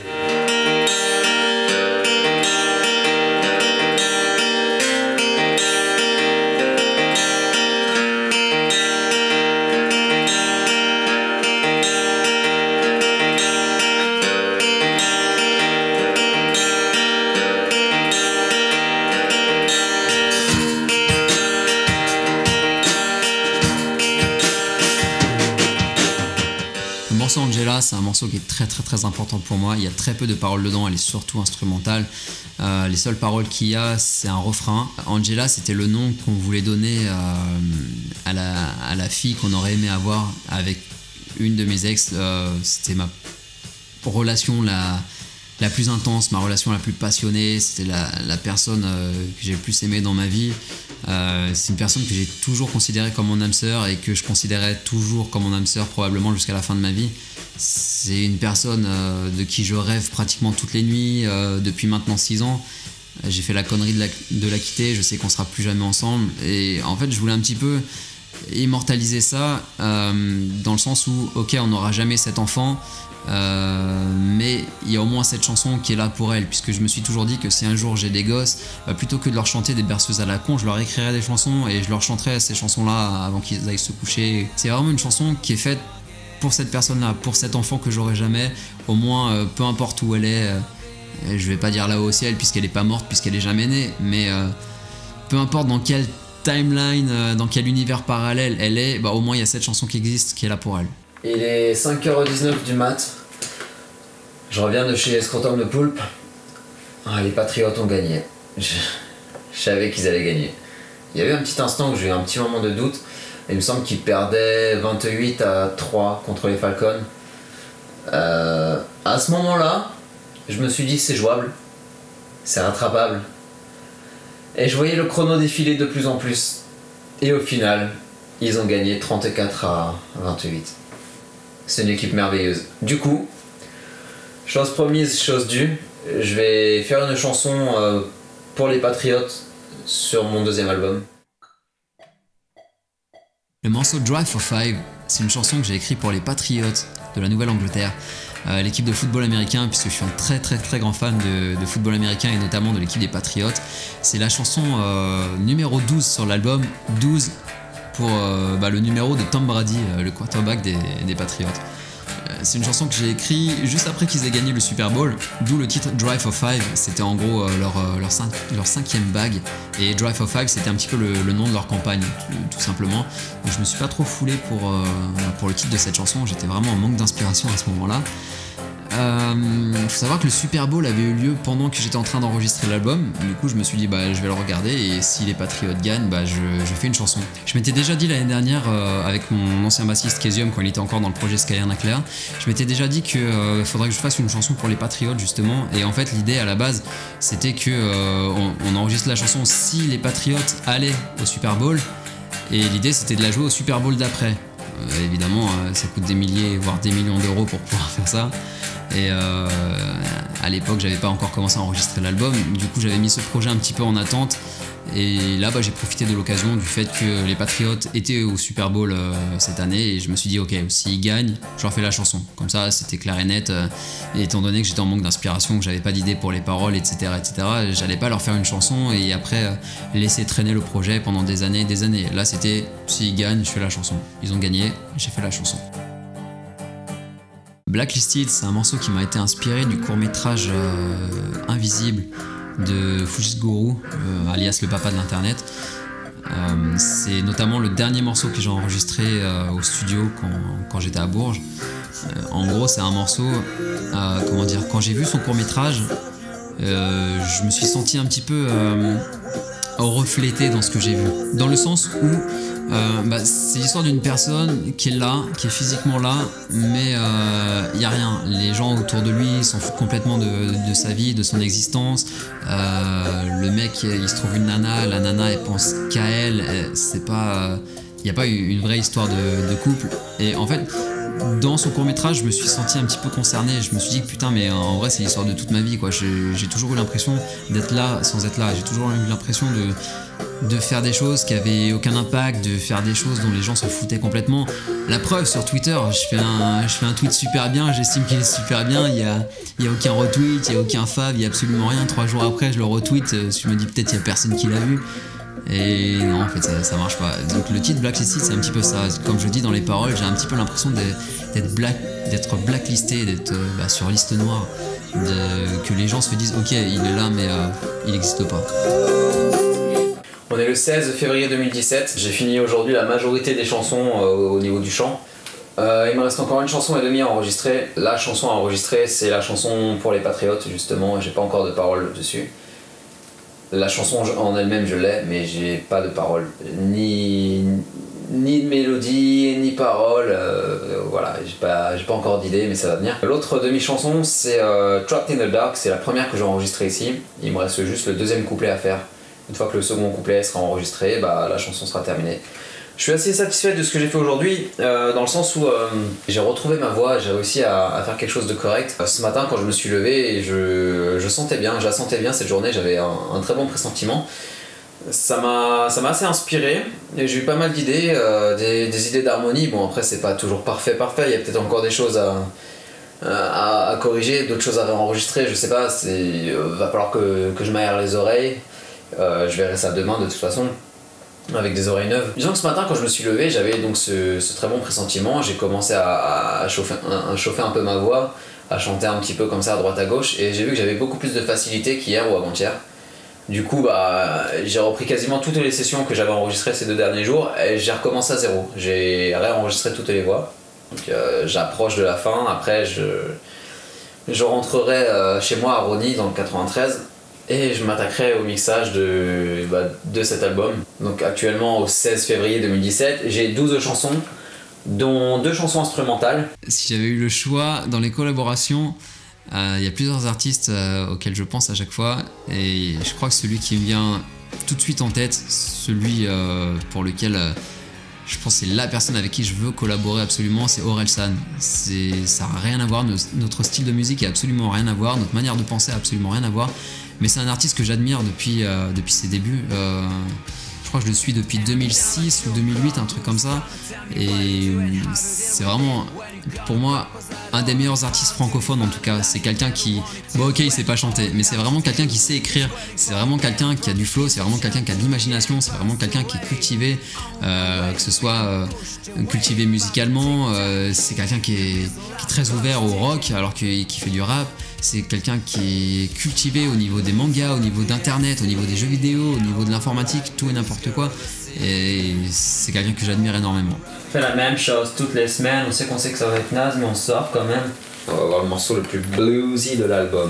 Le morceau Angela, c'est un morceau qui est très très très important pour moi. Il y a très peu de paroles dedans, elle est surtout instrumentale. Les seules paroles qu'il y a, c'est un refrain. Angela, c'était le nom qu'on voulait donner à la fille qu'on aurait aimé avoir avec une de mes ex. C'était ma relation la plus intense, ma relation la plus passionnée. C'était la personne que j'ai le plus aimée dans ma vie. C'est une personne que j'ai toujours considérée comme mon âme sœur et que je considérais toujours comme mon âme sœur probablement jusqu'à la fin de ma vie. C'est une personne de qui je rêve pratiquement toutes les nuits depuis maintenant 6 ans. J'ai fait la connerie de la quitter, je sais qu'on sera plus jamais ensemble et en fait je voulais un petit peu immortaliser ça dans le sens où ok, on n'aura jamais cet enfant, mais il y a au moins cette chanson qui est là pour elle, puisque je me suis toujours dit que si un jour j'ai des gosses, plutôt que de leur chanter des berceuses à la con, je leur écrirais des chansons et je leur chanterais ces chansons là avant qu'ils aillent se coucher. C'est vraiment une chanson qui est faite pour cette personne là, pour cet enfant que j'aurai jamais, au moins peu importe où elle est, je vais pas dire là-haut au ciel puisqu'elle est pas morte, puisqu'elle est jamais née, mais peu importe dans quelle timeline, dans quel univers parallèle elle est, au moins il y a cette chanson qui existe, qui est là pour elle. Il est 5h19 du mat. Je reviens de chez Scrotum de Poulpe. Les Patriotes ont gagné. Je savais qu'ils allaient gagner. Il y avait un petit instant où j'ai eu un petit moment de doute. Il me semble qu'ils perdaient 28-3 contre les Falcons. À ce moment-là, je me suis dit c'est jouable, c'est rattrapable. Et je voyais le chrono défiler de plus en plus. Et au final, ils ont gagné 34-28. C'est une équipe merveilleuse. Du coup, chose promise, chose due, je vais faire une chanson pour les Patriotes sur mon 2e album. Le morceau Drive for Five, c'est une chanson que j'ai écrite pour les Patriots de la Nouvelle-Angleterre, l'équipe de football américain, puisque je suis un très très très grand fan de football américain et notamment de l'équipe des Patriots. C'est la chanson numéro 12 sur l'album, 12 pour le numéro de Tom Brady, le quarterback des Patriots. C'est une chanson que j'ai écrite juste après qu'ils aient gagné le Super Bowl, d'où le titre Drive for Five. C'était en gros leur 5e bague, et Drive for Five c'était un petit peu le nom de leur campagne, tout simplement. Donc je me suis pas trop foulé pour le titre de cette chanson, j'étais vraiment en manque d'inspiration à ce moment-là. Faut savoir que le Super Bowl avait eu lieu pendant que j'étais en train d'enregistrer l'album. Du coup je me suis dit je vais le regarder et si les Patriots gagnent, je fais une chanson. Je m'étais déjà dit l'année dernière avec mon ancien bassiste Kézium, quand il était encore dans le projet Skyline Claire, je m'étais déjà dit que faudrait que je fasse une chanson pour les Patriots justement. Et en fait l'idée à la base c'était que on enregistre la chanson si les Patriots allaient au Super Bowl, et l'idée c'était de la jouer au Super Bowl d'après. Évidemment ça coûte des milliers voire des millions d'euros pour pouvoir faire ça. Et à l'époque j'avais pas encore commencé à enregistrer l'album, du coup j'avais mis ce projet un petit peu en attente, et là j'ai profité de l'occasion du fait que les Patriots étaient au Super Bowl cette année, et je me suis dit ok, s'ils gagnent je leur fais la chanson, comme ça c'était clair et net, et étant donné que j'étais en manque d'inspiration, que j'avais pas d'idée pour les paroles etc, j'allais pas leur faire une chanson et après laisser traîner le projet pendant des années et des années. Là c'était s'ils gagnent je fais la chanson, ils ont gagné, j'ai fait la chanson. Blacklisted, c'est un morceau qui m'a été inspiré du court-métrage Invisible de Fujiguru, alias le papa de l'internet. C'est notamment le dernier morceau que j'ai enregistré au studio quand j'étais à Bourges. En gros, c'est un morceau, quand j'ai vu son court-métrage, je me suis senti un petit peu reflété dans ce que j'ai vu. Dans le sens où c'est l'histoire d'une personne qui est là, qui est physiquement là, mais il n'y a rien. Les gens autour de lui s'en foutent complètement de sa vie, de son existence. Le mec, il se trouve une nana, la nana elle pense qu'à elle, c'est pas, il n'y a pas une vraie histoire de couple. Et en fait, dans son court-métrage, je me suis senti un petit peu concerné. Je me suis dit que putain, mais en vrai, c'est l'histoire de toute ma vie, quoi. J'ai toujours eu l'impression d'être là sans être là. J'ai toujours eu l'impression de faire des choses qui avaient aucun impact, de faire des choses dont les gens s'en foutaient complètement. La preuve, sur Twitter, je fais un tweet super bien, j'estime qu'il est super bien, il y a aucun retweet, il y a aucun fav, il y a absolument rien. 3 jours après, je le retweet, je me dis peut-être il y a personne qui l'a vu. Et non, en fait ça marche pas. Donc le titre Blacklisted, c'est un petit peu ça. Comme je dis dans les paroles, j'ai un petit peu l'impression d'être blacklisté, d'être sur liste noire, que les gens se disent ok, il est là mais il n'existe pas. On est le 16 février 2017, j'ai fini aujourd'hui la majorité des chansons au niveau du chant. Il me reste encore une chanson et demie à enregistrer. La chanson à enregistrer, c'est la chanson pour les Patriotes, justement. J'ai pas encore de paroles dessus. La chanson en elle-même, je l'ai, mais j'ai pas de paroles. Ni de mélodie, ni paroles. Voilà, j'ai pas encore d'idée, mais ça va venir. L'autre demi-chanson, c'est Trapped in the Dark. C'est la première que j'ai enregistrée ici. Il me reste juste le deuxième couplet à faire. Une fois que le second couplet sera enregistré, bah, la chanson sera terminée. Je suis assez satisfait de ce que j'ai fait aujourd'hui, dans le sens où j'ai retrouvé ma voix, j'ai réussi à faire quelque chose de correct. Ce matin, quand je me suis levé, je sentais bien, je la sentais bien cette journée, j'avais un très bon pressentiment. Ça m'a assez inspiré, et j'ai eu pas mal d'idées, des idées d'harmonie. Bon, après, c'est pas toujours parfait, il y a peut-être encore des choses à corriger, d'autres choses à réenregistrer, je sais pas, va falloir que je m'aère les oreilles. Je verrai ça demain de toute façon. Avec des oreilles neuves. Disons que ce matin, quand je me suis levé, j'avais donc ce très bon pressentiment. J'ai commencé à chauffer un peu ma voix, à chanter un petit peu comme ça à droite à gauche, et j'ai vu que j'avais beaucoup plus de facilité qu'hier ou avant-hier. Du coup, bah, j'ai repris quasiment toutes les sessions que j'avais enregistrées ces 2 derniers jours, et j'ai recommencé à zéro. J'ai réenregistré toutes les voix. Donc j'approche de la fin. Après, je rentrerai chez moi à Rony dans le 93. Et je m'attaquerai au mixage de cet album. Donc actuellement au 16 février 2017, j'ai 12 chansons, dont 2 chansons instrumentales. Si j'avais eu le choix dans les collaborations, il y a plusieurs artistes auxquels je pense à chaque fois. Et je crois que celui qui me vient tout de suite en tête, celui pour lequel je pense que c'est la personne avec qui je veux collaborer absolument, c'est Orelsan. Ça n'a rien à voir, notre style de musique n'a absolument rien à voir, notre manière de penser n'a absolument rien à voir. Mais c'est un artiste que j'admire depuis ses débuts. Je crois que je le suis depuis 2006 ou 2008, un truc comme ça. Et c'est vraiment, pour moi, un des meilleurs artistes francophones en tout cas. C'est quelqu'un qui, bon ok, il sait pas chanter, mais c'est vraiment quelqu'un qui sait écrire. C'est vraiment quelqu'un qui a du flow, c'est vraiment quelqu'un qui a de l'imagination, c'est vraiment quelqu'un qui est cultivé, que ce soit cultivé musicalement. C'est quelqu'un qui est très ouvert au rock alors qu'il fait du rap. C'est quelqu'un qui est cultivé au niveau des mangas, au niveau d'internet, au niveau des jeux vidéo, au niveau de l'informatique, tout et n'importe quoi. Et c'est quelqu'un que j'admire énormément. On fait la même chose toutes les semaines, on sait que ça va être naze, mais on sort quand même. On va voir le morceau le plus bluesy de l'album.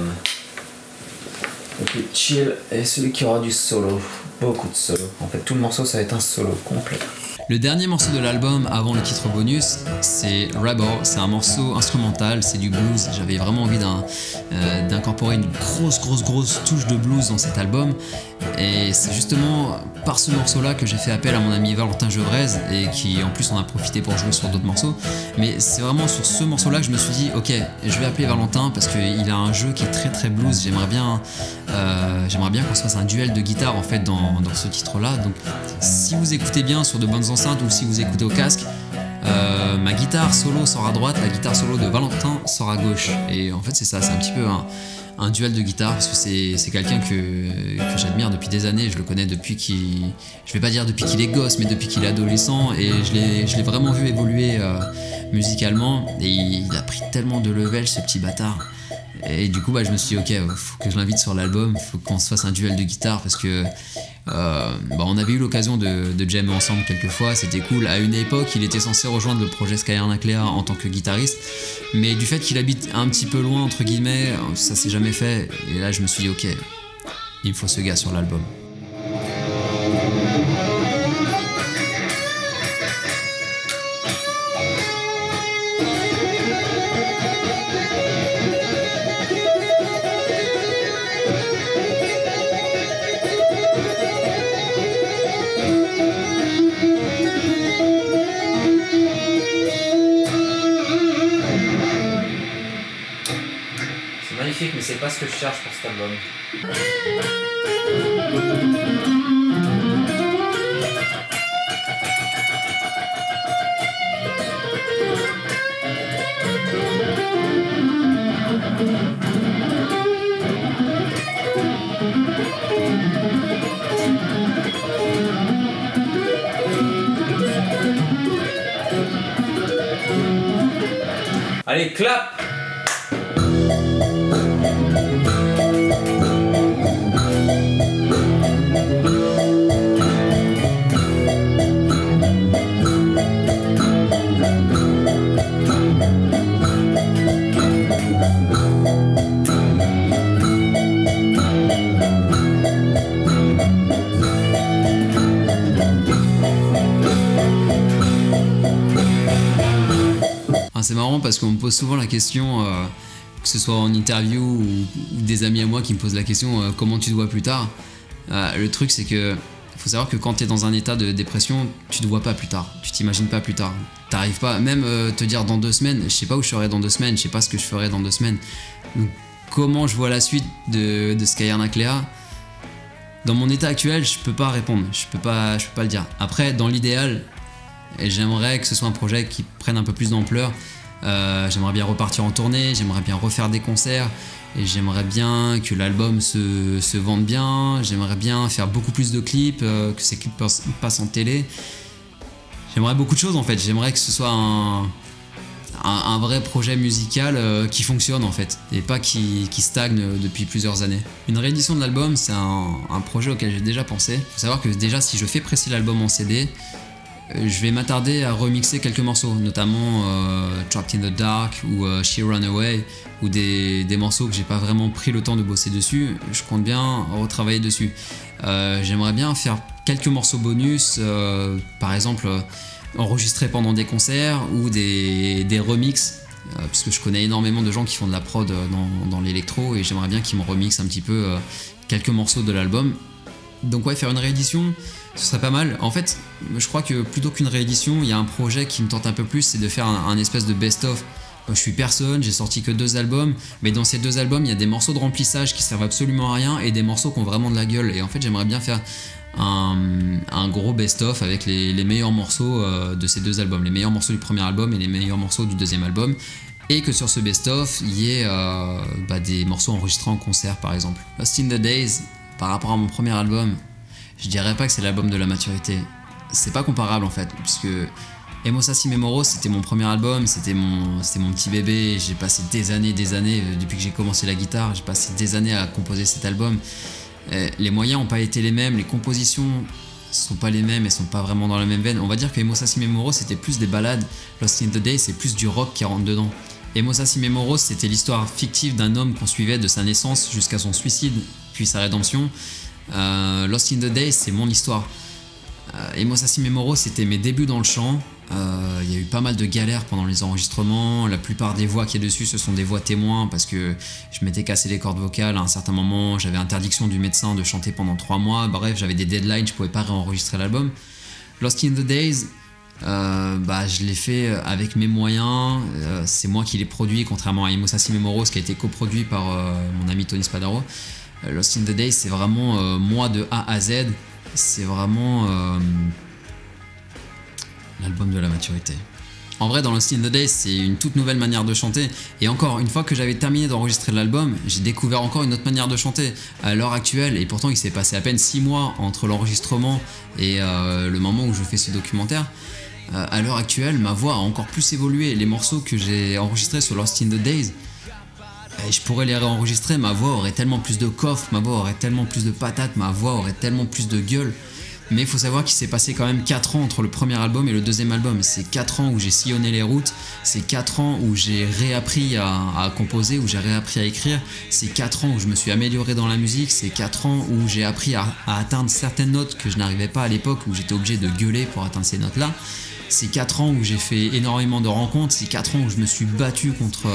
Le plus chill et celui qui aura du solo. Beaucoup de solo. En fait, tout le morceau, ça va être un solo complet. Le dernier morceau de l'album avant le titre bonus, c'est Rebel. C'est un morceau instrumental, c'est du blues. J'avais vraiment envie d'incorporer une grosse touche de blues dans cet album. Et c'est justement par ce morceau-là que j'ai fait appel à mon ami Valentin Gevrez et qui en plus en a profité pour jouer sur d'autres morceaux. Mais c'est vraiment sur ce morceau-là que je me suis dit ok, je vais appeler Valentin parce qu'il a un jeu qui est très blues. J'aimerais bien qu'on se fasse un duel de guitare en fait dans ce titre-là. Donc si vous écoutez bien sur de bonnes enceintes ou si vous écoutez au casque, ma guitare solo sort à droite, la guitare solo de Valentin sort à gauche. Et en fait c'est ça, c'est un petit peu un duel de guitare parce que c'est quelqu'un que j'admire depuis des années. Je le connais depuis je vais pas dire depuis qu'il est gosse, mais depuis qu'il est adolescent, et je l'ai vraiment vu évoluer musicalement, et il a pris tellement de level ce petit bâtard. Et du coup je me suis dit ok, faut que je l'invite sur l'album, faut qu'on se fasse un duel de guitare parce que on avait eu l'occasion de jammer ensemble quelques fois, c'était cool. À une époque il était censé rejoindre le projet Skyarnaclea en tant que guitariste, mais du fait qu'il habite un petit peu loin entre guillemets, ça s'est jamais fait. Et là je me suis dit ok, il me faut ce gars sur l'album. Mais c'est pas ce que je cherche pour cet album. Allez, clap! Ah, c'est marrant parce qu'on me pose souvent la question, que ce soit en interview ou des amis à moi qui me posent la question comment tu te vois plus tard. Le truc c'est que faut savoir que quand tu es dans un état de dépression, tu te vois pas plus tard, tu t'imagines pas plus tard. T'arrives pas, même te dire dans 2 semaines, je sais pas où je serai dans 2 semaines, je sais pas ce que je ferai dans 2 semaines. Donc, comment je vois la suite de Sky Nuclear? Dans mon état actuel, je peux pas répondre, je peux pas le dire. Après, dans l'idéal, j'aimerais que ce soit un projet qui prenne un peu plus d'ampleur. J'aimerais bien repartir en tournée, j'aimerais bien refaire des concerts, et j'aimerais bien que l'album se vende bien, j'aimerais bien faire beaucoup plus de clips, que ces clips passent en télé. J'aimerais beaucoup de choses en fait, j'aimerais que ce soit un vrai projet musical qui fonctionne en fait, et pas qui stagne depuis plusieurs années. Une réédition de l'album, c'est un projet auquel j'ai déjà pensé. Faut savoir que déjà si je fais presser l'album en CD, je vais m'attarder à remixer quelques morceaux, notamment Trapped in the Dark ou She Run Away, ou des morceaux que j'ai pas vraiment pris le temps de bosser dessus. Je compte bien retravailler dessus. J'aimerais bien faire quelques morceaux bonus, par exemple enregistrés pendant des concerts ou des remixes, parce que je connais énormément de gens qui font de la prod dans l'électro, et j'aimerais bien qu'ils me remixent un petit peu quelques morceaux de l'album. Donc ouais, faire une réédition, ce serait pas mal. En fait, je crois que plutôt qu'une réédition, il y a un projet qui me tente un peu plus, c'est de faire un espèce de best-of. Je suis personne, j'ai sorti que 2 albums, mais dans ces 2 albums, il y a des morceaux de remplissage qui servent absolument à rien et des morceaux qui ont vraiment de la gueule. Et en fait, j'aimerais bien faire un gros best-of avec les meilleurs morceaux de ces 2 albums, les meilleurs morceaux du premier album et les meilleurs morceaux du deuxième album. Et que sur ce best-of, il y ait des morceaux enregistrés en concert, par exemple. Lost in the Days, par rapport à mon premier album, je dirais pas que c'est l'album de la maturité. C'est pas comparable en fait, puisque Emosasi Memoro, c'était mon premier album, c'était mon petit bébé. J'ai passé des années, depuis que j'ai commencé la guitare, j'ai passé des années à composer cet album. Les moyens n'ont pas été les mêmes, les compositions sont pas les mêmes, elles sont pas vraiment dans la même veine. On va dire que Emosasi Memoro, c'était plus des ballades, Lost in the Day, c'est plus du rock qui rentre dedans. Emosasi Memoro, c'était l'histoire fictive d'un homme qu'on suivait de sa naissance jusqu'à son suicide, puis sa rédemption. Lost in the Day, c'est mon histoire. Emosasi Memoro, c'était mes débuts dans le chant. Il y a eu pas mal de galères pendant les enregistrements. La plupart des voix qu'il y a dessus, ce sont des voix témoins, parce que je m'étais cassé les cordes vocales à un certain moment. J'avais interdiction du médecin de chanter pendant 3 mois. Bref, j'avais des deadlines, je pouvais pas réenregistrer l'album. Lost in the Days, je l'ai fait avec mes moyens. C'est moi qui l'ai produit, contrairement à Emosasi Memoro, qui a été coproduit par mon ami Tony Spadaro. Lost in the Days, c'est vraiment moi de A à Z. C'est vraiment l'album de la maturité. En vrai, dans Lost in the Days, c'est une toute nouvelle manière de chanter. Et encore, une fois que j'avais terminé d'enregistrer l'album, j'ai découvert encore une autre manière de chanter. À l'heure actuelle, et pourtant il s'est passé à peine 6 mois entre l'enregistrement et le moment où je fais ce documentaire, à l'heure actuelle, ma voix a encore plus évolué. Les morceaux que j'ai enregistrés sur Lost in the Days, je pourrais les réenregistrer, ma voix aurait tellement plus de coffre, ma voix aurait tellement plus de patates, ma voix aurait tellement plus de gueule. Mais il faut savoir qu'il s'est passé quand même 4 ans entre le premier album et le deuxième album. C'est 4 ans où j'ai sillonné les routes, c'est 4 ans où j'ai réappris à composer, où j'ai réappris à écrire, c'est 4 ans où je me suis amélioré dans la musique, c'est 4 ans où j'ai appris à atteindre certaines notes que je n'arrivais pas à l'époque, où j'étais obligé de gueuler pour atteindre ces notes-là. C'est 4 ans où j'ai fait énormément de rencontres, c'est 4 ans où je me suis battu contre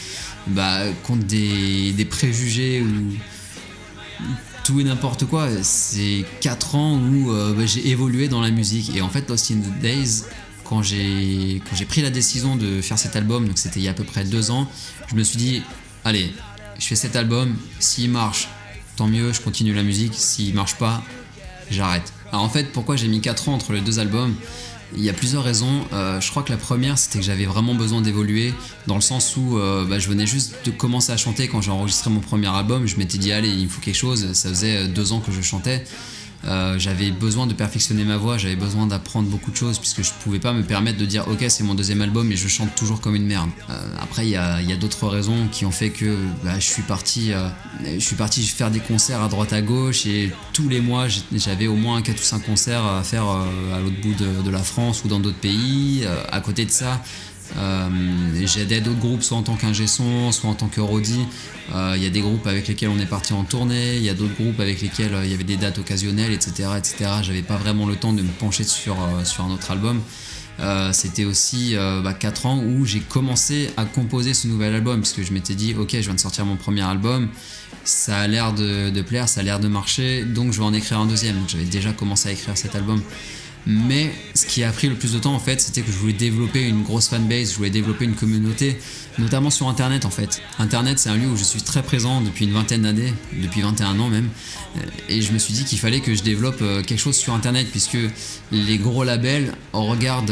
des préjugés ou tout et n'importe quoi. C'est 4 ans où j'ai évolué dans la musique. Et en fait, Lost in the Days, quand j'ai pris la décision de faire cet album, donc c'était il y a à peu près 2 ans, je me suis dit, allez, je fais cet album, s'il marche, tant mieux, je continue la musique, s'il marche pas, j'arrête. Alors en fait, pourquoi j'ai mis 4 ans entre les 2 albums ? Il y a plusieurs raisons. Je crois que la première, c'était que j'avais vraiment besoin d'évoluer, dans le sens où je venais juste de commencer à chanter quand j'ai enregistré mon premier album. Je m'étais dit, allez, il me faut quelque chose. Ça faisait 2 ans que je chantais. J'avais besoin de perfectionner ma voix, j'avais besoin d'apprendre beaucoup de choses, puisque je pouvais pas me permettre de dire, ok, c'est mon 2e album et je chante toujours comme une merde. Après, il y a d'autres raisons qui ont fait que je suis parti faire des concerts à droite à gauche, et tous les mois, j'avais au moins 4 ou 5 concerts à faire à l'autre bout de la France ou dans d'autres pays. À côté de ça, j'aidais d'autres groupes, soit en tant qu'ingé son, soit en tant que roadie. Il y a des groupes avec lesquels on est parti en tournée, il y a d'autres groupes avec lesquels il y avait des dates occasionnelles, etc. J'avais pas vraiment le temps de me pencher sur un autre album. c'était aussi 4 ans où j'ai commencé à composer ce nouvel album, parce que je m'étais dit ok, je viens de sortir mon premier album, ça a l'air de plaire, ça a l'air de marcher, donc je vais en écrire un deuxième. Donc j'avais déjà commencé à écrire cet album. Mais ce qui a pris le plus de temps en fait, c'était que je voulais développer une grosse fanbase, je voulais développer une communauté, notamment sur internet en fait. Internet, c'est un lieu où je suis très présent depuis une vingtaine d'années, depuis 21 ans même, et je me suis dit qu'il fallait que je développe quelque chose sur internet, puisque les gros labels regardent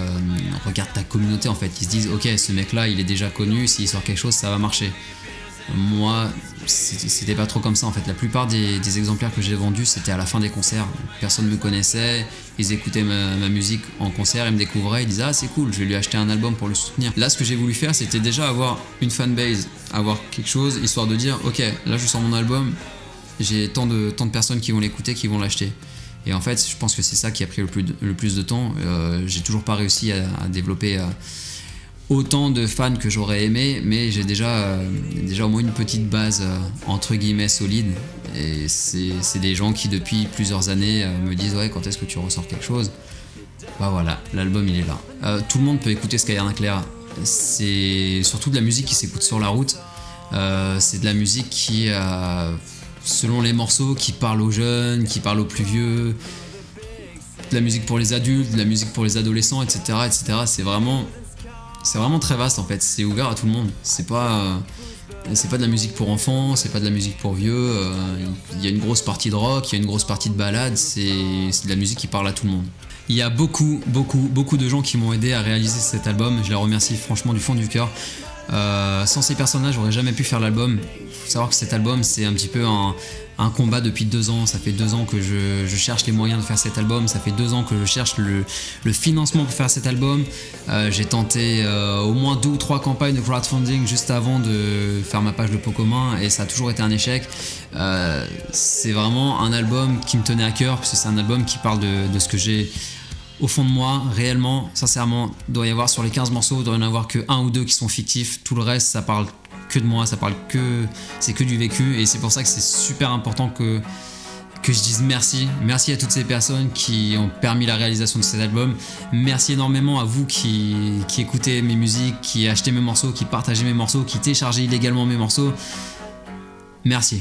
ta communauté en fait, ils se disent ok, ce mec là il est déjà connu, s'il sort quelque chose ça va marcher. Moi, c'était pas trop comme ça en fait. La plupart des exemplaires que j'ai vendus, c'était à la fin des concerts. Personne ne me connaissait, ils écoutaient ma musique en concert, ils me découvraient, ils disaient ah c'est cool, je vais lui acheter un album pour le soutenir. Là, ce que j'ai voulu faire, c'était déjà avoir une fanbase, avoir quelque chose, histoire de dire ok, là je sors mon album, j'ai tant de personnes qui vont l'écouter, qui vont l'acheter. Et en fait, je pense que c'est ça qui a pris le plus de temps. J'ai toujours pas réussi à développer autant de fans que j'aurais aimé, mais j'ai déjà au moins une petite base entre guillemets solide, et c'est des gens qui depuis plusieurs années me disent ouais, quand est-ce que tu ressors quelque chose. Bah voilà, l'album il est là. Tout le monde peut écouter Skylar Claire, c'est surtout de la musique qui s'écoute sur la route, c'est de la musique qui selon les morceaux qui parle aux jeunes, qui parle aux plus vieux, de la musique pour les adultes, de la musique pour les adolescents, etc. C'est vraiment très vaste en fait, c'est ouvert à tout le monde. C'est pas de la musique pour enfants, c'est pas de la musique pour vieux. Il y a une grosse partie de rock, il y a une grosse partie de ballade, c'est de la musique qui parle à tout le monde. Il y a beaucoup de gens qui m'ont aidé à réaliser cet album, je les remercie franchement du fond du cœur. Sans ces personnages, j'aurais jamais pu faire l'album. Faut savoir que cet album, c'est un petit peu un combat depuis 2 ans. Ça fait 2 ans que je cherche les moyens de faire cet album. Ça fait 2 ans que je cherche le financement pour faire cet album. J'ai tenté au moins 2 ou 3 campagnes de crowdfunding juste avant de faire ma page de pot commun, et ça a toujours été un échec. C'est vraiment un album qui me tenait à cœur, parce que c'est un album qui parle de ce que j'ai au fond de moi, réellement, sincèrement. Il doit y avoir sur les 15 morceaux, il doit y en avoir que 1 ou 2 qui sont fictifs. Tout le reste, ça parle que de moi, c'est que du vécu, et c'est pour ça que c'est super important que je dise merci à toutes ces personnes qui ont permis la réalisation de cet album. Merci énormément à vous qui écoutez mes musiques, qui achetez mes morceaux, qui partagez mes morceaux, qui téléchargez illégalement mes morceaux. Merci.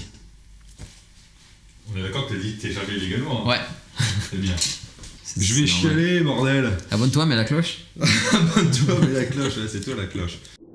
On est d'accord que t'as dit télécharger illégalement, hein. Ouais. C'est bien. Je vais chialer, bordel. Abonne-toi, mets la cloche. Abonne-toi, mets la cloche, ouais, c'est toi la cloche.